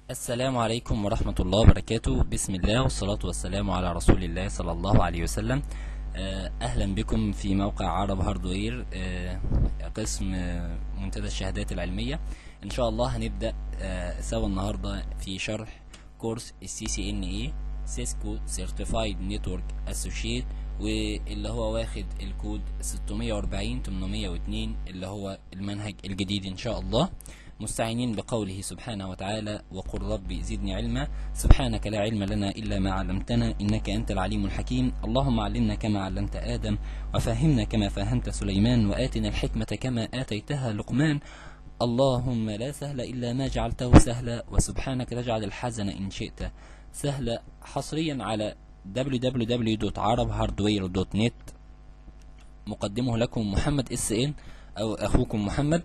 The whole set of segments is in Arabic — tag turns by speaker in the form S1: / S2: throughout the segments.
S1: السلام عليكم ورحمة الله وبركاته. بسم الله والصلاة والسلام على رسول الله صلى الله عليه وسلم. أهلا بكم في موقع عرب هاردوير، قسم منتدى الشهادات العلمية. إن شاء الله هنبدأ سوا النهاردة في شرح كورس CCNA سيسكو Certified Network Associate، واللي هو واخد الكود 640-802 اللي هو المنهج الجديد إن شاء الله، مستعينين بقوله سبحانه وتعالى: وقل ربي زدني علما، سبحانك لا علم لنا إلا ما علمتنا إنك أنت العليم الحكيم. اللهم علمنا كما علمت آدم، وفهمنا كما فهمت سليمان، وآتنا الحكمة كما آتيتها لقمان. اللهم لا سهل إلا ما جعلته سهلا، وسبحانك تجعل الحزن إن شئت سهلا. حصريا على www.arabhardware.net، مقدمه لكم محمد SN أو أخوكم محمد.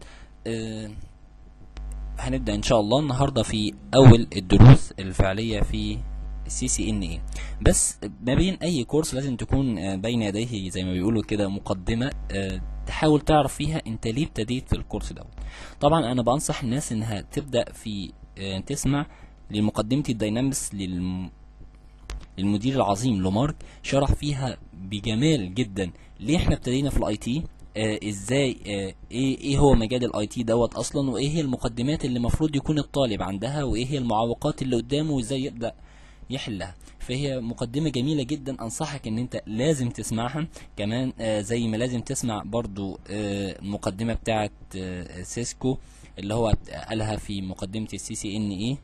S1: هنبدأ إن شاء الله النهاردة في أول الدروس الفعلية في CCNA. بس ما بين أي كورس لازم تكون بين يديه زي ما بيقولوا كده مقدمة، تحاول تعرف فيها أنت ليه ابتديت في الكورس ده. طبعا أنا بنصح الناس إنها تبدأ في تسمع لمقدمة الداينامكس للمدير العظيم لومارك، شرح فيها بجمال جدا ليه احنا ابتدينا في الاي تي، ازاي، ايه هو مجال الاي تي دوت اصلا، وايه هي المقدمات اللي المفروض يكون الطالب عندها، وايه هي المعوقات اللي قدامه، وازاي يبدأ يحلها. فهي مقدمة جميلة جدا، انصحك ان انت لازم تسمعها كمان، زي ما لازم تسمع برضو المقدمة بتاعت سيسكو اللي هو قالها في مقدمة CCNA.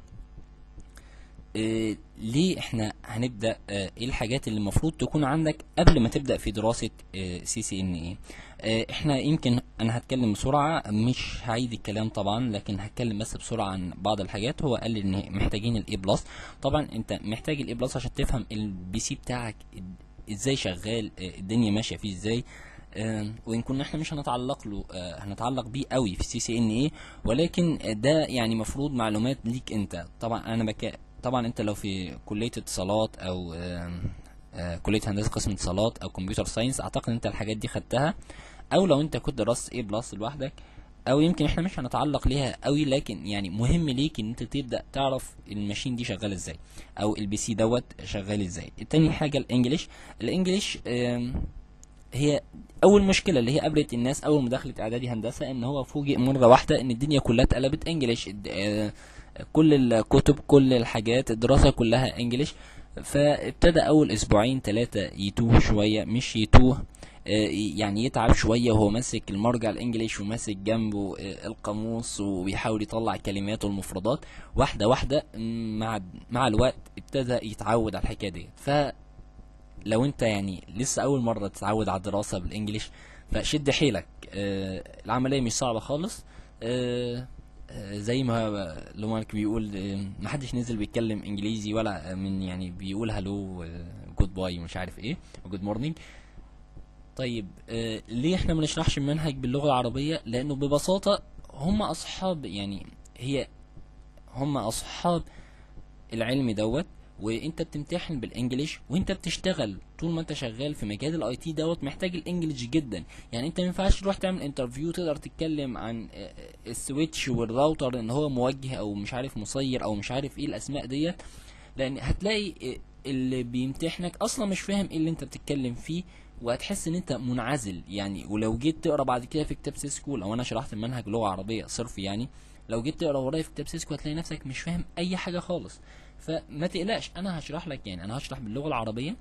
S1: ليه احنا هنبدأ، ايه الحاجات اللي المفروض تكون عندك قبل ما تبدأ في دراسة CCNA. احنا يمكن انا هتكلم بسرعة، مش هعيد الكلام طبعا، لكن هتكلم بس بسرعة عن بعض الحاجات. هو قال ان محتاجين الاي بلس. طبعا انت محتاج الاي بلس عشان تفهم البي سي بتاعك ازاي شغال، الدنيا ماشية فيه ازاي. وان كنا احنا مش هنتعلق بيه قوي في CCNA، ولكن ده يعني مفروض معلومات ليك انت. طبعا انت لو في كلية اتصالات او كلية هندسة قسم اتصالات او كمبيوتر ساينس، اعتقد انت الحاجات دي خدتها، او لو انت كنت درست A بلس لوحدك، او يمكن احنا مش هنتعلق ليها قوي، لكن يعني مهم ليك ان انت تبدأ تعرف الماشين دي شغالة ازاي، او البي سي دوت شغال ازاي. تاني حاجة الانجليش هي اول مشكله اللي هي قابلت الناس اول ما دخلت اعدادي هندسه، ان هو فوجئ مره واحده ان الدنيا كلها اتقلبت انجليش، كل الكتب، كل الحاجات، الدراسه كلها انجليش. فابتدى اول اسبوعين 3 يتوه شويه، مش يتوه، يعني يتعب شويه وهو ماسك المرجع الانجليش وماسك جنبه القاموس وبيحاول يطلع الكلمات والمفردات. واحده واحده مع الوقت ابتدى يتعود على الحكايه دي. لو انت يعني لسه اول مرة تتعود على الدراسة بالانجليش، فشد حيلك، العملية مش صعبة خالص. زي ما لومارك بيقول، محدش نزل بيتكلم انجليزي ولا من يعني بيقول هلو جود باي ومش عارف ايه وجود مورنينج. طيب ليه احنا ما نشرحش المنهج باللغة العربية؟ لانه ببساطة هم اصحاب العلم دوت، وانت بتمتحن بالانجليش وانت بتشتغل. طول ما انت شغال في مجال الاي تي دوت محتاج الانجليش جدا. يعني انت ما ينفعش تروح تعمل انترفيو تقدر تتكلم عن السويتش والراوتر ان هو موجه او مش عارف مسير او مش عارف ايه الاسماء ديت، لان هتلاقي اللي بيمتحنك اصلا مش فاهم ايه اللي انت بتتكلم فيه، وهتحس ان انت منعزل يعني. ولو جيت تقرا بعد كده في كتاب سيسكو، لو انا شرحت المنهج لغة عربية صرف يعني، لو جيت تقرا ورايا في كتاب سيسكو هتلاقي نفسك مش فاهم اي حاجة خالص. فما تقلقش، انا هشرح لك، يعني انا هشرح باللغة العربية،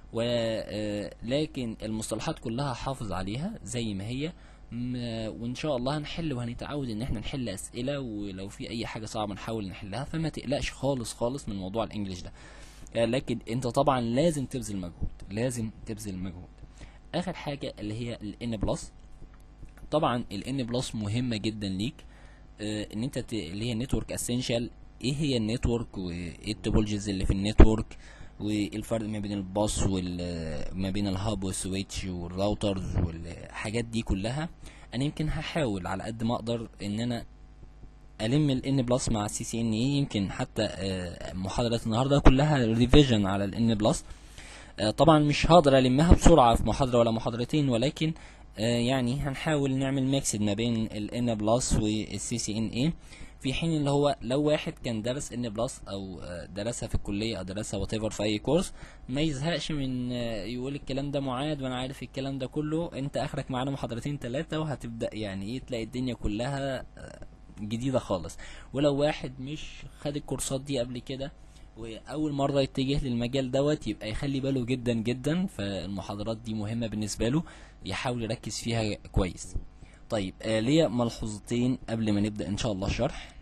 S1: ولكن المصطلحات كلها حافظ عليها زي ما هي، وان شاء الله هنحل وهنتعود ان احنا نحل اسئلة، ولو في اي حاجة صعبة نحاول نحلها. فما تقلقش خالص من موضوع الانجليش ده. لكن انت طبعا لازم تبذل مجهود. اخر حاجة اللي هي الان بلس. طبعا الان بلس مهمة جدا ليك، ان انت اللي هي نتورك اسينشال. ايه هي النتورك، وايه التوبولوجيز اللي في النتورك، وايه الفرق ما بين الباص وما بين الهاب والسويتش والراوترز والحاجات دي كلها. انا يمكن هحاول على قد ما اقدر ان انا الم الان بلس مع CCNA. يمكن حتى محاضرات النهارده كلها ريفيجن على الان بلس. طبعا مش هقدر المها بسرعه في محاضره ولا محاضرتين، ولكن يعني هنحاول نعمل ميكس ما بين الان بلس والCCNA. في حين اللي هو لو واحد كان درس ان بلس او درسها في الكليه او درسها وات ايفر في اي كورس، ما يزهقش من يقول الكلام ده معاد وانا عارف الكلام ده كله. انت اخرك معانا محاضرتين ثلاثه وهتبدا يعني ايه تلاقي الدنيا كلها جديده خالص. ولو واحد مش خد الكورسات دي قبل كده واول مره يتجه للمجال دوت، يبقى يخلي باله جدا جدا، فالمحاضرات دي مهمه بالنسبه له، يحاول يركز فيها كويس. طيب ليا ملحوظتين قبل ما نبدا ان شاء الله الشرح.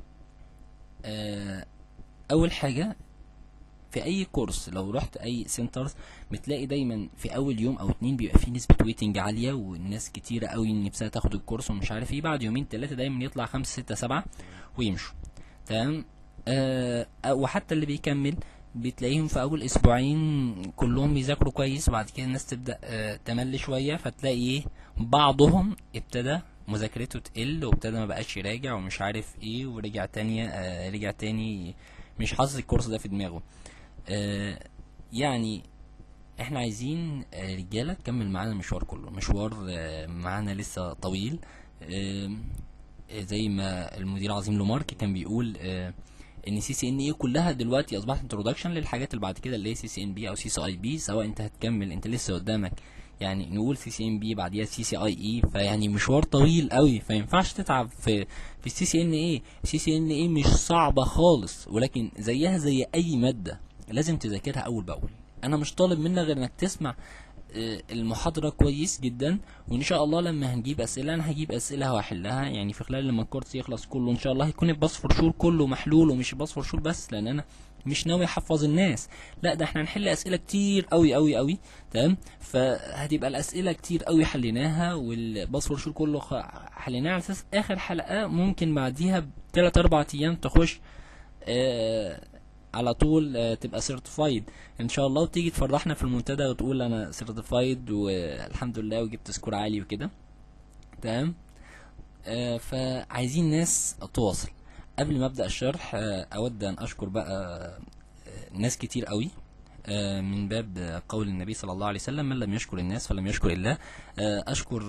S1: اول حاجه، في اي كورس لو رحت اي سنترز بتلاقي دايما في اول يوم او اتنين بيبقى في نسبه ويتنج عاليه، والناس كتيره قوي نفسها تاخد الكورس ومش عارف ايه. بعد يومين ثلاثه دايما يطلع 5 6 7 ويمشوا. تمام. وحتى اللي بيكمل بتلاقيهم في اول اسبوعين كلهم بيذاكروا كويس، وبعد كده الناس تبدا تمل شويه، فتلاقي ايه بعضهم ابتدى مذاكرته تقل وابتدى ما بقاش يراجع ومش عارف ايه، ورجع تاني رجع تاني مش حاطط الكورس ده في دماغه. يعني احنا عايزين رجاله تكمل معانا المشوار كله، مشوار معانا لسه طويل. زي ما المدير العظيم لومارك كان بيقول ان سي سي ان اي كلها دلوقتي اصبحت انترودكشن للحاجات اللي بعد كده اللي هي سي سي ان بي او سي سي اي بي، سواء انت هتكمل انت لسه قدامك يعني نقول سي سي ان بي بعديها سي سي اي اي، فيعني مشوار طويل قوي، فينفعش تتعب في السي سي ان اي. السي سي ان اي مش صعبه خالص، ولكن زيها زي اي ماده لازم تذاكرها اول باول. انا مش طالب منك غير انك تسمع المحاضرة كويس جدا، وان شاء الله لما هنجيب اسئلة انا هجيب اسئلة وهحلها، يعني في خلال لما الكورس يخلص كله ان شاء الله هيكون الباص فرشور كله محلول، ومش الباص فرشور بس، لان انا مش ناوي احفظ الناس، لا ده احنا هنحل اسئلة كتير قوي قوي قوي. تمام. فهتبقى الاسئلة كتير قوي حليناها، والباص فرشور كله حليناها على اساس اخر حلقة ممكن بعديها ب3 4 ايام تخش على طول تبقى سيرتيفايد ان شاء الله، وتيجي تفرحنا في المنتدى وتقول انا سيرتيفايد والحمد لله وجبت سكور عالي وكده. تمام. فعايزين ناس تواصل. قبل ما ابدا الشرح اود ان اشكر بقى ناس كتير قوي، من باب قول النبي صلى الله عليه وسلم من لم يشكر الناس فلم يشكر الله. اشكر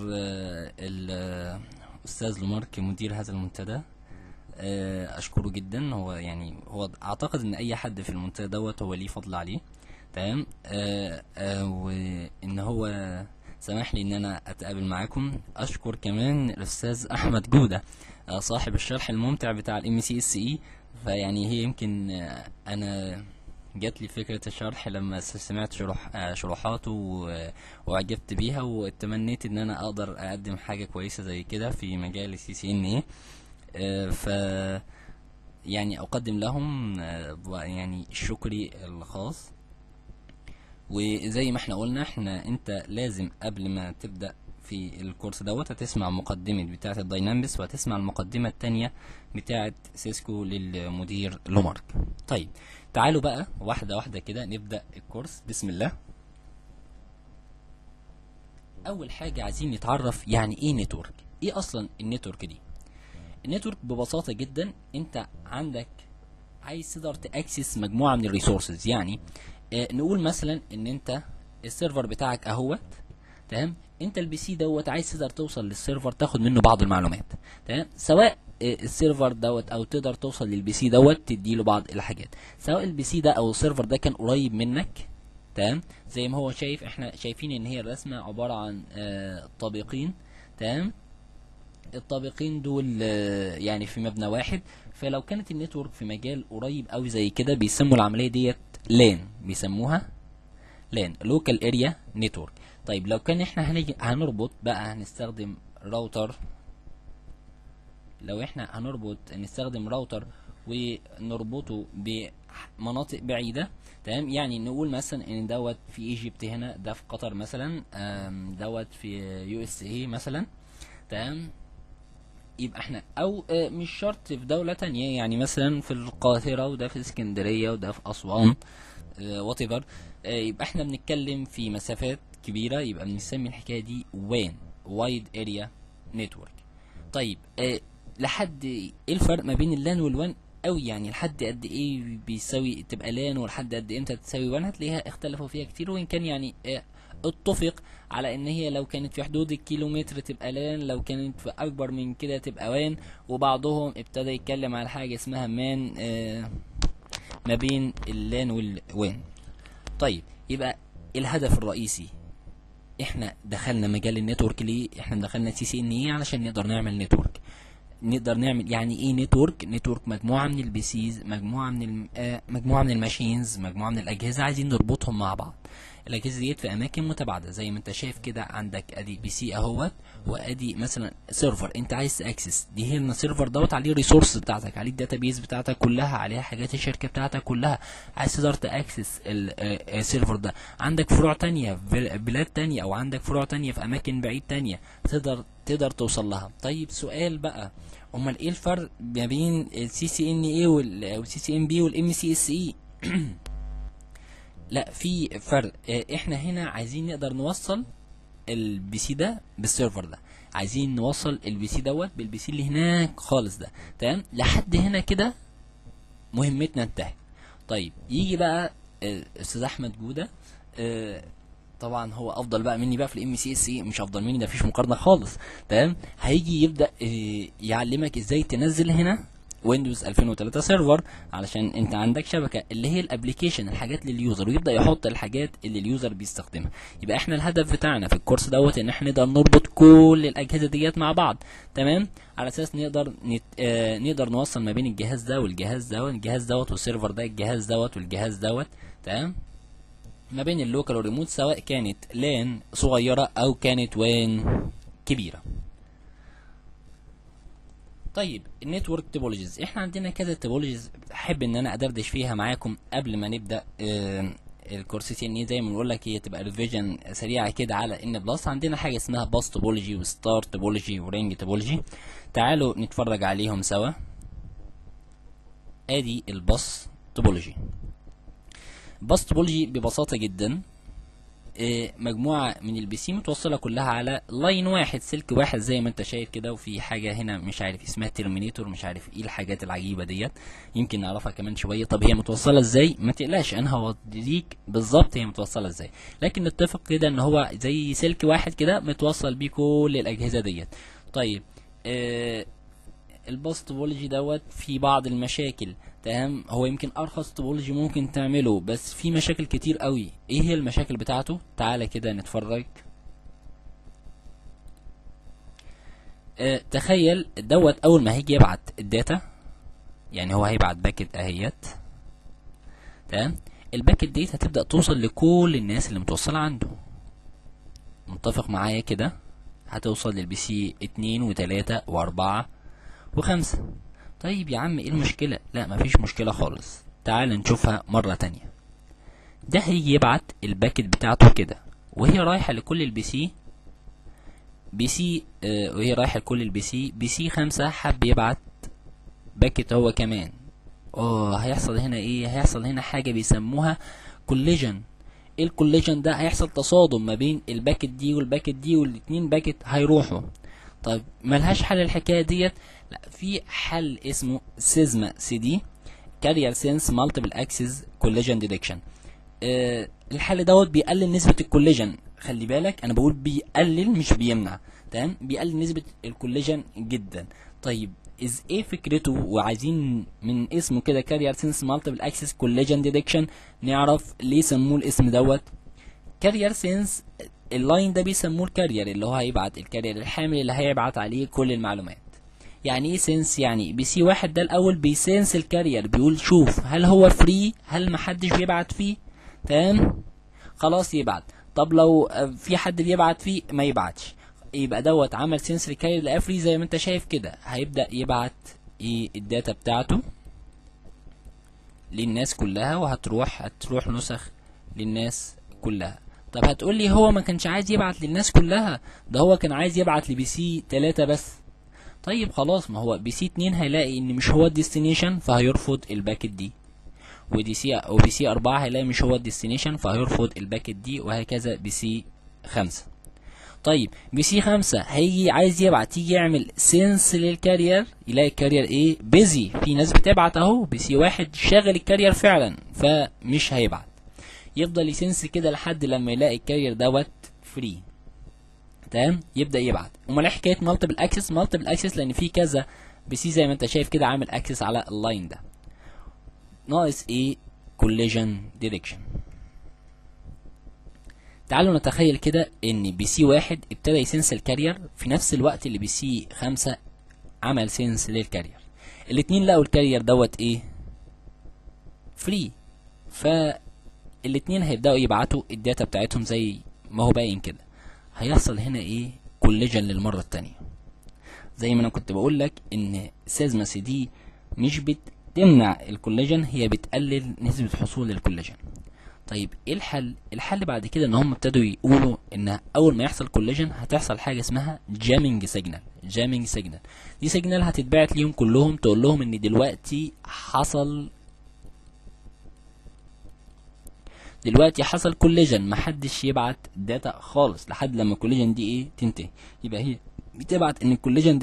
S1: الاستاذ لومارك مدير هذا المنتدى، اشكره جدا. هو يعني هو اعتقد ان اي حد في المنتدى دوت هو ليه فضل عليه. تمام. وان هو سمح لي ان انا اتقابل معاكم. اشكر كمان الاستاذ احمد جودة صاحب الشرح الممتع بتاع الام سي اس اي. فيعني هي يمكن انا جات لي فكرة الشرح لما سمعت شروحاته وعجبت بيها، واتمنيت ان انا اقدر اقدم حاجة كويسة زي كده في مجال السي سي ان ايه. ف يعني اقدم لهم يعني شكري الخاص. وزي ما احنا قلنا انت لازم قبل ما تبدأ في الكورس دوت هتسمع مقدمة بتاعة الداينامكس، وهتسمع المقدمة التانية بتاعة سيسكو للمدير لومارك. طيب تعالوا بقى واحدة واحدة كده نبدأ الكورس. بسم الله. اول حاجة عايزين نتعرف يعني ايه نتورك. ايه اصلا النتورك دي؟ النتورك ببساطة جدا انت عندك عايز تقدر تاكسس مجموعة من الريسورسز. يعني نقول مثلا ان انت السيرفر بتاعك اهوت. تمام. انت البي سي دوت عايز تقدر توصل للسيرفر تاخد منه بعض المعلومات. تمام. سواء السيرفر دوت او تقدر توصل للبي سي دوت تديله بعض الحاجات، سواء البي سي ده او السيرفر ده كان قريب منك. تمام. زي ما هو شايف احنا شايفين ان هي الرسمة عبارة عن طابقين. تمام. الطابقين دول يعني في مبنى واحد. فلو كانت النتورك في مجال قريب قوي زي كده بيسموا العمليه ديت لان، بيسموها لان لوكال اريا نتورك. طيب لو كان احنا هنربط بقى هنستخدم راوتر. لو احنا هنربط نستخدم راوتر ونربطه بمناطق بعيده. تمام. يعني نقول مثلا ان دوت في ايجيبت هنا، ده في قطر مثلا، دوت في يو اس اي مثلا. تمام. يبقى احنا او مش شرط في دولة تانية، يعني مثلا في القاهرة وده في اسكندرية وده في اسوان whatever. يبقى احنا بنتكلم في مسافات كبيرة، يبقى بنسمي الحكاية دي وان وايد اريا نتورك. طيب لحد ايه الفرق ما بين اللان والوان قوي؟ يعني لحد قد ايه بيساوي تبقى لان، ولحد قد امتى تساوي وان؟ هتلاقيها اختلفوا فيها كتير، وان كان يعني اتفق على ان هي لو كانت في حدود الكيلومتر تبقى لان، لو كانت في اكبر من كده تبقى وان. وبعضهم ابتدى يتكلم على حاجة اسمها مان ما بين اللان والوان. طيب يبقى الهدف الرئيسي، احنا دخلنا مجال النتورك ليه؟ احنا دخلنا CCNA علشان نقدر نعمل نتورك. نقدر نعمل يعني ايه نتورك؟ نتورك مجموعه من البيسيز، مجموعه من الماشينز، مجموعه من الاجهزه عايزين نربطهم مع بعض. الاجهزه ديت في اماكن متباعده زي ما انت شايف كده، عندك ادي بي سي اهوت، وادي مثلا سيرفر انت عايز تاكسس، دي هنا السيرفر دوت عليه الريسورس بتاعتك، عليه الداتابيز بتاعتك كلها، عليها حاجات الشركه بتاعتك كلها. عايز تقدر تاكسس السيرفر ده. عندك فروع تانية في بلاد تانية، او عندك فروع تانية في اماكن بعيد تانية، تقدر توصل لها. طيب سؤال بقى، امال ايه الفرق ما بين السي سي ان اي والسي سي ان بي والام سي اس اي؟ لا في فرق. احنا هنا عايزين نقدر نوصل البي سي ده بالسيرفر ده، عايزين نوصل البي سي دوت بالبي سي اللي هناك خالص ده. تمام لحد هنا كده مهمتنا انتهت. طيب يجي بقى استاذ احمد جوده، طبعا هو افضل بقى مني بقى في الام سي اس اي، مش افضل مني، ده مفيش مقارنه خالص. تمام هيجي يبدا يعلمك ازاي تنزل هنا ويندوز 2003 سيرفر، علشان انت عندك شبكه اللي هي الابلكيشن، الحاجات لليوزر، ويبدا يحط الحاجات اللي اليوزر بيستخدمها. يبقى احنا الهدف بتاعنا في الكورس دوت ان احنا نقدر نربط كل الاجهزه ديت مع بعض. تمام على اساس نقدر نوصل ما بين الجهاز ده والجهاز ده والجهاز دوت والسيرفر ده، الجهاز دوت والجهاز دوت. تمام ما بين اللوكال والريموت، سواء كانت لان صغيره او كانت وان كبيره. طيب النتورك توبولوجيز، احنا عندنا كذا توبولوجيز احب ان انا ادردش فيها معاكم قبل ما نبدا الكورس CCNA. زي ما بنقول لك هي تبقى ريفيجن سريعه كده على ان بلس. عندنا حاجه اسمها باس توبولوجي وستار توبولوجي ورينج توبولوجي، تعالوا نتفرج عليهم سوا. ادي الباس توبولوجي. باس توبولوجي ببساطه جدا مجموعه من البي سي متوصله كلها على لاين واحد، سلك واحد زي ما انت شايف كده، وفي حاجه هنا مش عارف اسمها ترمينيتور، مش عارف ايه الحاجات العجيبه ديت، يمكن نعرفها كمان شويه. طب هي متوصله ازاي؟ ما تقلقش انا هوريك بالظبط هي متوصله ازاي، لكن نتفق كده ان هو زي سلك واحد كده متوصل بيه كل الاجهزه ديت. طيب الباس توبولوجي دوت في بعض المشاكل. تمام هو يمكن ارخص توبولوجي ممكن تعمله، بس في مشاكل كتير قوي. ايه هي المشاكل بتاعته؟ تعالى كده نتفرج. تخيل دوت اول ما هيجي يبعت الداتا، يعني هو هيبعت باكت اهيت. تمام الباكت ديت هتبدأ توصل لكل الناس اللي متوصلة عنده. متفق معايا كده؟ هتوصل للبي سي 2 و3 و4 و5. طيب يا عم ايه المشكلة؟ لا مفيش مشكلة خالص، تعال نشوفها مرة تانية. ده هيجي يبعت الباكت بتاعته كده، وهي رايحة لكل البي سي وهي رايحة لكل البي سي. بي سي 5 حب يبعت باكت هو كمان. هيحصل هنا ايه؟ هيحصل هنا حاجة بيسموها كوليجن. ايه الكوليجن ده؟ هيحصل تصادم ما بين الباكت دي والباكت دي، والاتنين باكت هيروحوا. طيب ملهاش حل الحكاية ديت؟ لا في حل اسمه سيزما CD كارير سينس مالتيبل اكسس كوليجن ديتكشن. الحل دوت بيقلل نسبة الكوليجن. خلي بالك انا بقول بيقلل مش بيمنع. تمام بيقلل نسبة الكوليجن جدا. طيب ايه فكرته؟ وعايزين من اسمه كده كارير سينس مالتيبل اكسس كوليجن ديتكشن نعرف ليه سموه الاسم دوت. كارير سينس اللاين ده بيسموه الكارير، اللي هو هيبعت الكارير الحامل اللي هيبعت عليه كل المعلومات. يعني ايه سنس؟ يعني بي سي واحد ده الاول بيسنس الكارير، بيقول شوف هل هو فري، هل محدش بيبعت فيه. تمام خلاص يبعت. طب لو في حد بيبعت فيه ما يبعتش، يبقى دوت عمل سنس الكارير لقاه فري زي ما انت شايف كده. هيبدأ يبعت الداتا بتاعته للناس كلها، وهتروح نسخ للناس كلها. طب هتقول لي هو ما كانش عايز يبعت للناس كلها، ده هو كان عايز يبعت لبي سي 3 بس. طيب خلاص ما هو بي سي 2 هيلاقي ان مش هو الديستنيشن فهيرفض الباكت دي، وبي سي 4 هيلاقي مش هو الديستنيشن فهيرفض الباكت دي، وهكذا بي سي 5. طيب بي سي 5 هيجي عايز يبعت، يجي يعمل سنس للكارير، يلاقي الكارير ايه؟ بيزي، في ناس بتبعت اهو. بي سي 1 شاغل الكارير فعلا فمش هيبعت. يفضل يسنس كده لحد لما يلاقي الكارير دوت فري. تمام، يبدا يبعت. امال ايه حكايه مالتيبل اكسس؟ مالتيبل اكسس لان في كذا بي سي زي ما انت شايف كده عامل اكسس على اللاين ده. ناقص ايه؟ كوليجن ديتكشن. تعالوا نتخيل كده ان بي سي واحد ابتدى يسنس الكارير في نفس الوقت اللي بي سي 5 عمل سنس للكارير. الاتنين لقوا الكارير دوت ايه؟ فري. فالاتنين هيبداوا يبعتوا الداتا بتاعتهم زي ما هو باين كده. هيحصل هنا ايه؟ كوليجن للمره التانيه. زي ما انا كنت بقول لك ان سيزمس دي مش بتمنع الكوليجن، هي بتقلل نسبه حصول الكوليجن. طيب ايه الحل؟ الحل بعد كده ان هم ابتدوا يقولوا ان اول ما يحصل كوليجن هتحصل حاجه اسمها جامينج سيجنال. جامينج سيجنال دي سيجنال هتتبعت ليهم كلهم، تقول لهم ان دلوقتي حصل كوليجن، محدش يبعت داتا خالص لحد لما الكوليجن دي ايه؟ تنتهي. يبقى هي بتبعت ان الكوليجن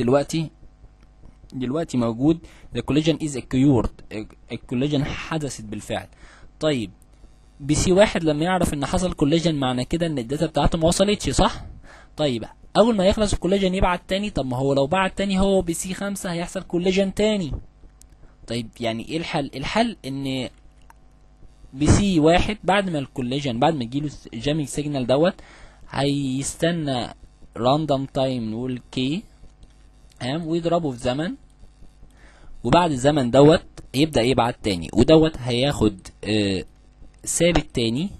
S1: دلوقتي موجود. the collision is occurred، الكوليجن حدثت بالفعل. طيب بي سي واحد لما يعرف ان حصل كوليجن معنى كده ان الداتا بتاعته ما وصلتش، صح؟ طيب اول ما يخلص الكوليجن يبعت تاني. طب ما هو لو بعت تاني هو بي سي 5 هيحصل كوليجن تاني. طيب يعني ايه الحل؟ الحل ان بي سي واحد بعد ما الكوليجن، بعد ما يجيله جامينج سيجنال دوت، هيستنى راندوم تايم نقول كي ويضربه في زمن، وبعد الزمن دوت يبدأ يبعت تاني، ودوت هياخد ثابت تاني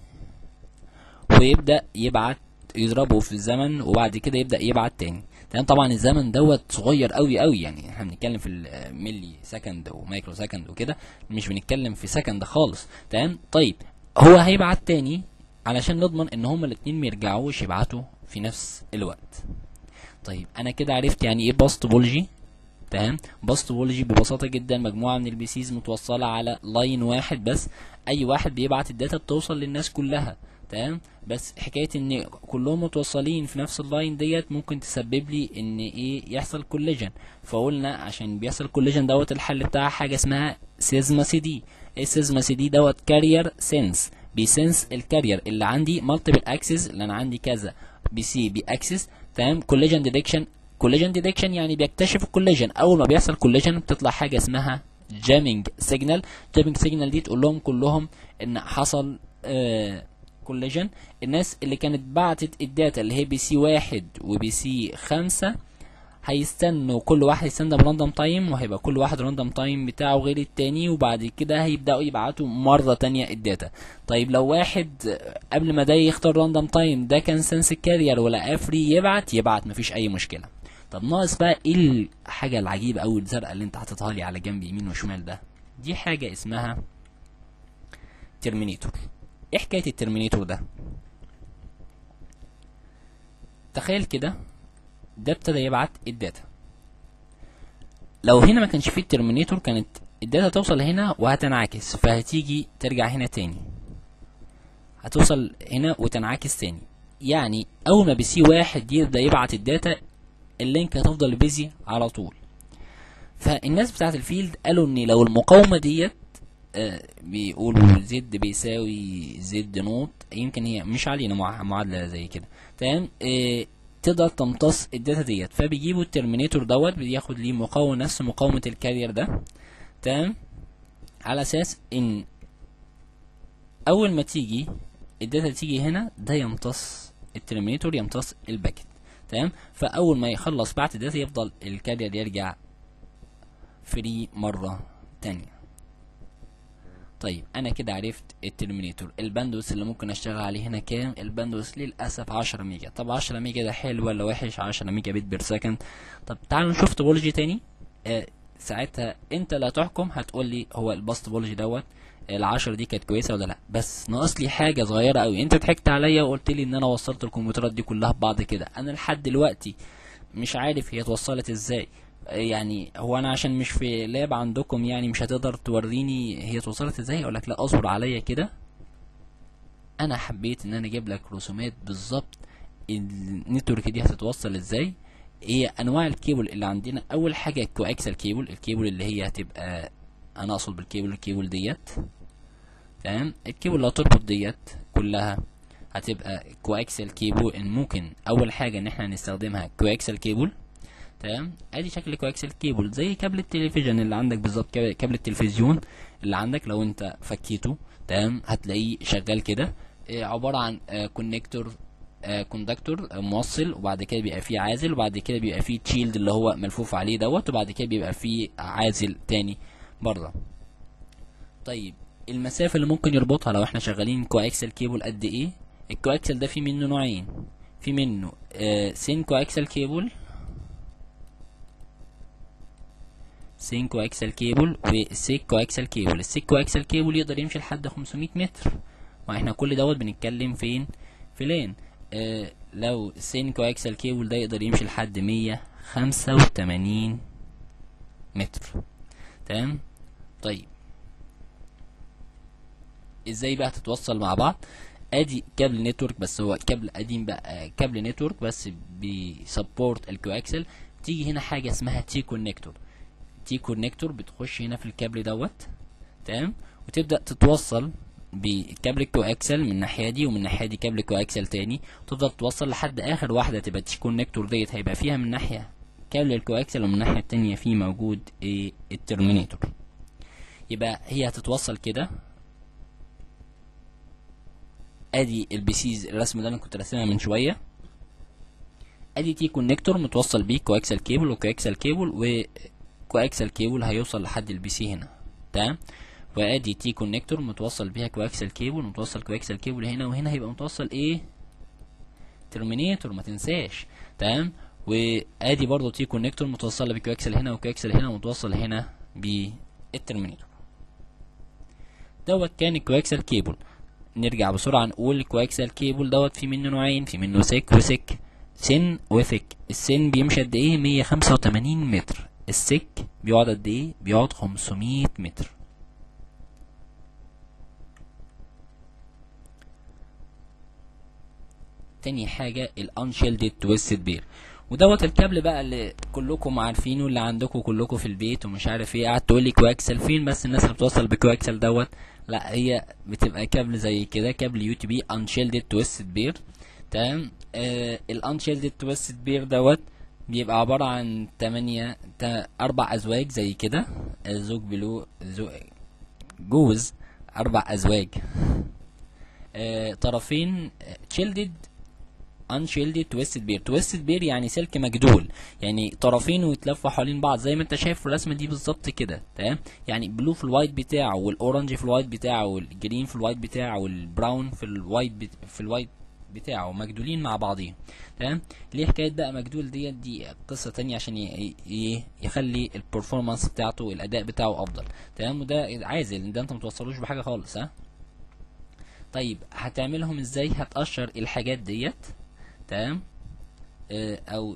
S1: ويبدأ يضربه في الزمن، وبعد كده يبدأ يبعت تاني. تمام. طبعا الزمن دوت صغير قوي قوي، يعني احنا بنتكلم في الملي سكند ومايكرو سكند وكده، مش بنتكلم في سكند خالص. تمام. طيب هو هيبعت تاني علشان نضمن ان هما الاتنين ميرجعوش يبعتوا في نفس الوقت. طيب انا كده عرفت يعني ايه باست بولجي. تمام. باست بولجي ببساطه جدا مجموعه من البي سيز متوصله على لاين واحد بس، اي واحد بيبعت الداتا بتوصل للناس كلها. تمام. بس حكايه ان كلهم متوصلين في نفس اللاين ديت ممكن تسبب لي ان ايه؟ يحصل كوليجن. فقلنا عشان بيحصل كوليجن دوت الحل بتاعها حاجه اسمها سيزما سي دي. ايه سيزما سي دي دوت؟ كارير سنس، بيسنس الكارير اللي عندي مالتيبل اكسس، اللي انا عندي كذا بي سي بي اكسس. تمام. كوليجن ديتكشن. كوليجن ديتكشن يعني بيكتشف الكوليجن. اول ما بيحصل كوليجن بتطلع حاجه اسمها جامينج سيجنال. جامينج سيجنال دي تقول لهم كلهم ان حصل كوليجن. الناس اللي كانت بعتت الداتا اللي هي بي سي واحد وبي سي 5 هيستنوا، كل واحد يستنى براندوم تايم، وهيبقى كل واحد راندوم تايم بتاعه غير التاني، وبعد كده هيبداوا يبعتوا مره تانية الداتا. طيب لو واحد قبل ما ده يختار راندوم تايم ده كان سنس الكارير ولقاه فري يبعت مفيش اي مشكله. طب ناقص بقى ايه الحاجه العجيبه او الزرقاء اللي انت حاططها لي على جنب يمين وشمال ده؟ دي حاجه اسمها ترمينيتور. ايه حكايه الترمينيتور ده؟ تخيل كده ده ابتدى يبعت الداتا. لو هنا ما كانش فيه الترمينيتور كانت الداتا توصل هنا وهتنعكس، فهتيجي ترجع هنا تاني، هتوصل هنا وتنعكس تاني. يعني اول ما بي سي واحد يبدا يبعت الداتا اللينك هتفضل بيزي على طول. فالناس بتاعت الفيلد قالوا ان لو المقاومه ديت بيقولوا زد بيساوي زد نوت، يمكن هي مش علينا معادله زي كده. تمام. تقدر تمتص الداتا ديت، فبيجيبوا الترمينيتور دوت بياخد ليه مقاومه نفس مقاومه الكارير ده. تمام. على اساس ان اول ما تيجي الداتا تيجي هنا ده يمتص الترمينيتور، يمتص الباكت. تمام. فاول ما يخلص بعت الداتا يفضل الكارير يرجع فري مره تانية. طيب انا كده عرفت الترمينيتور. الباندوث اللي ممكن اشتغل عليه هنا كام؟ الباندوث للاسف 10 ميجا. طب 10 ميجا ده حلو ولا وحش؟ 10 ميجا بت بير سكند. طب تعالوا نشوف توبولوجي تاني. ساعتها انت لا تحكم، هتقول لي هو الباست توبولوجي دوت ال10 دي كانت كويسه ولا لا. بس ناقص لي حاجه صغيره قوي. انت ضحكت عليا وقلت لي ان انا وصلت الكمبيوترات دي كلها ببعض كده. انا لحد دلوقتي مش عارف هي اتوصلت ازاي. يعني هو انا عشان مش في لاب عندكم يعني مش هتقدر توريني هي اتوصلت ازاي؟ اقول لك لا اصبر عليا كده. انا حبيت ان انا اجيب لك رسومات بالظبط النتورك دي هتتوصل ازاي. هي انواع الكيبل اللي عندنا. اول حاجه الكواكسل كيبل، الكيبل اللي هي هتبقى، انا اقصد بالكيبل الكيبل ديت. تمام. الكيبل اللي هتربط ديت كلها هتبقى كواكسل كيبل. ان ممكن اول حاجه ان احنا نستخدمها كواكسل كيبل. تمام. ادي شكل كواكسل كيبل زي كابل التلفزيون اللي عندك بالظبط، كابل التلفزيون اللي عندك لو انت فكيته تمام هتلاقيه شغال كده. عباره عن كونكتور، كوندكتور موصل، وبعد كده بيبقى فيه عازل، وبعد كده بيبقى فيه تشيلد اللي هو ملفوف عليه دوت، وبعد كده بيبقى فيه عازل تاني بره. طيب المسافه اللي ممكن يربطها لو احنا شغالين كواكسل كيبل قد ايه؟ الكواكسل ده في منه نوعين، في منه سين كواكسل كيبل، سين كواكسل كيبل، والسيك كواكسل كيبل. السيك كواكسل كيبل يقدر يمشي لحد 500 متر، واحنا كل دوت بنتكلم فين؟ في لين. لو السين كواكسل كيبل ده يقدر يمشي لحد 185 متر. تمام. طيب ازاي بقى تتوصل مع بعض؟ ادي كابل نتورك، بس هو كابل قديم بقى، كابل نتورك بس بيسبورت الكواكسل. تيجي هنا حاجه اسمها تي كونكتور. تي كونكتور بتخش هنا في الكابل دوت تمام، وتبدا تتوصل بكابل الكواكسل من الناحيه دي، ومن الناحيه دي كابل كواكسل تاني، وتفضل توصل لحد اخر واحده تبقى تي كونكتور ديت هيبقى فيها من ناحيه كابل الكواكسل، ومن الناحيه التانيه فيه موجود الترمينيتور. يبقى هي هتتوصل كده. ادي البيسيز الرسم اللي انا كنت راسمها من شويه. ادي تي كونكتور متوصل بيه كواكسل كيبل وكواكسل كيبل، وكواكسل كيبل هيوصل لحد البي سي هنا تمام. وادي تي كونكتور متوصل بيها كواكسل كيبل، متوصل كواكسل كيبل هنا، وهنا هيبقى متوصل ترمينيتور ما تنساش تمام. وادي برضو تي كونكتور متوصله بكواكسل هنا وكواكسل هنا، ومتوصل هنا بالترمينيتور. دوت كان الكواكسل كيبل. نرجع بسرعه نقول الكواكسل كيبل دوت في منه نوعين، في منه سيك وسيك. سن وثك. السن بيمشي قد ايه؟ 185 متر. السك بيقعد قد ايه؟ بيقعد 500 متر. تاني حاجة الانشيلدد تويستد بير، ودوت الكابل بقى اللي كلكم عارفينه، اللي عندكم كلكم في البيت ومش عارف ايه. قعدت تقول لي كواكسل فين؟ بس الناس اللي بتوصل بكواكسل دوت لا، هي بتبقى كابل زي كده، كابل يو تي بي انشيلدد تويستد بير تمام. الانشيلدد تويستد بير دوت بيبقى عبارة عن 4 أزواج زي كده، زوج بلو جوز 4 أزواج، طرفين شيلدد انشيلدد تويستد بير. تويستد بير يعني سلك مجدول، يعني طرفين ويتلفوا حوالين بعض زي ما انت شايف في الرسمه دي بالظبط كده تمام. يعني بلو في الوايت بتاعه، والاورنج في الوايت بتاعه، والجرين في الوايت بتاعه، والبراون في الوايت بتاعه، مجدولين مع بعضهم تمام. ليه حكايه بقى مجدول دي قصه تانية، عشان يخلي البرفورمانس بتاعته، الاداء بتاعه افضل تمام. وده عازل، ده انت متوصلوش بحاجه خالص ها. طيب هتعملهم ازاي؟ هتقشر الحاجات ديت تمام، او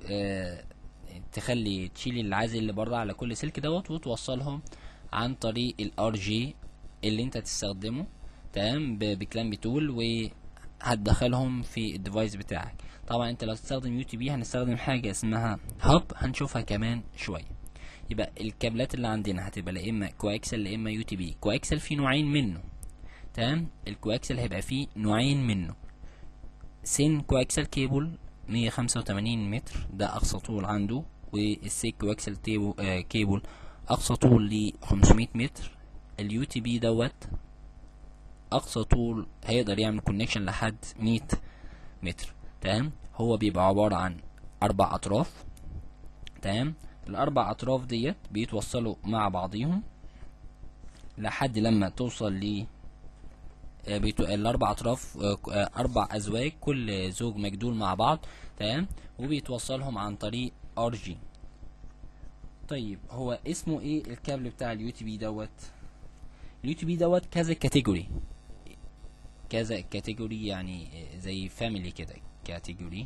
S1: تخلي تشيل العازل اللي بره على كل سلك دوت، وتوصلهم عن طريق الار جي اللي انت تستخدمه تمام بكلامبي تول، وهتدخلهم في الديفايس بتاعك. طبعا انت لو تستخدم يو تي بي هنستخدم حاجه اسمها هاب، هنشوفها كمان شويه. يبقى الكابلات اللي عندنا هتبقى لا اما كواكسل لا اما يو تي بي. كواكسل فيه نوعين منه تمام. الكواكسل هيبقى فيه نوعين منه، سين كواكسل كيبل 185 متر ده اقصى طول عنده، والسيك كواكسل كيبل اقصى طول ل 500 متر. اليو تي بي دوت اقصى طول هيقدر يعمل كونكشن لحد 100 متر تمام. هو بيبقى عبارة عن 4 اطراف تمام. ال4 اطراف ديت بيتوصلوا مع بعضيهم لحد لما توصل ل ال4 اطراف 4 ازواج، كل زوج مجدول مع بعض تمام، وبيتوصلهم عن طريق ار جي. طيب هو اسمه ايه الكابل بتاع اليو تي بي دوت؟ اليو تي بي دوت كذا كاتيجوري، كذا كاتيجوري يعني زي فاميلي كده كاتيجوري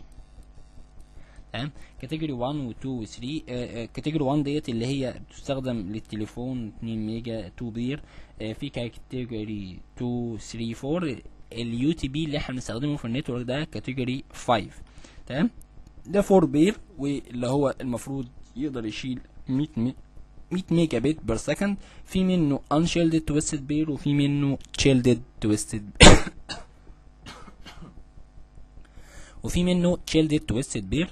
S1: تمام. كاتيجوري 1 و 2 و 3. كاتيجوري 1 ديت اللي هي بتستخدم للتليفون 2 ميجا 2 بير. في كاتيجوري 2 3 4. اليو تي بي اللي احنا بنستخدمه في النتورك ده كاتيجوري 5 تمام. ده 4 بير، واللي هو المفروض يقدر يشيل 100 100 ميجا بت بير سكند. في منه unshielded twisted pair وفي منه shielded twisted وفي منه shielded twisted pair.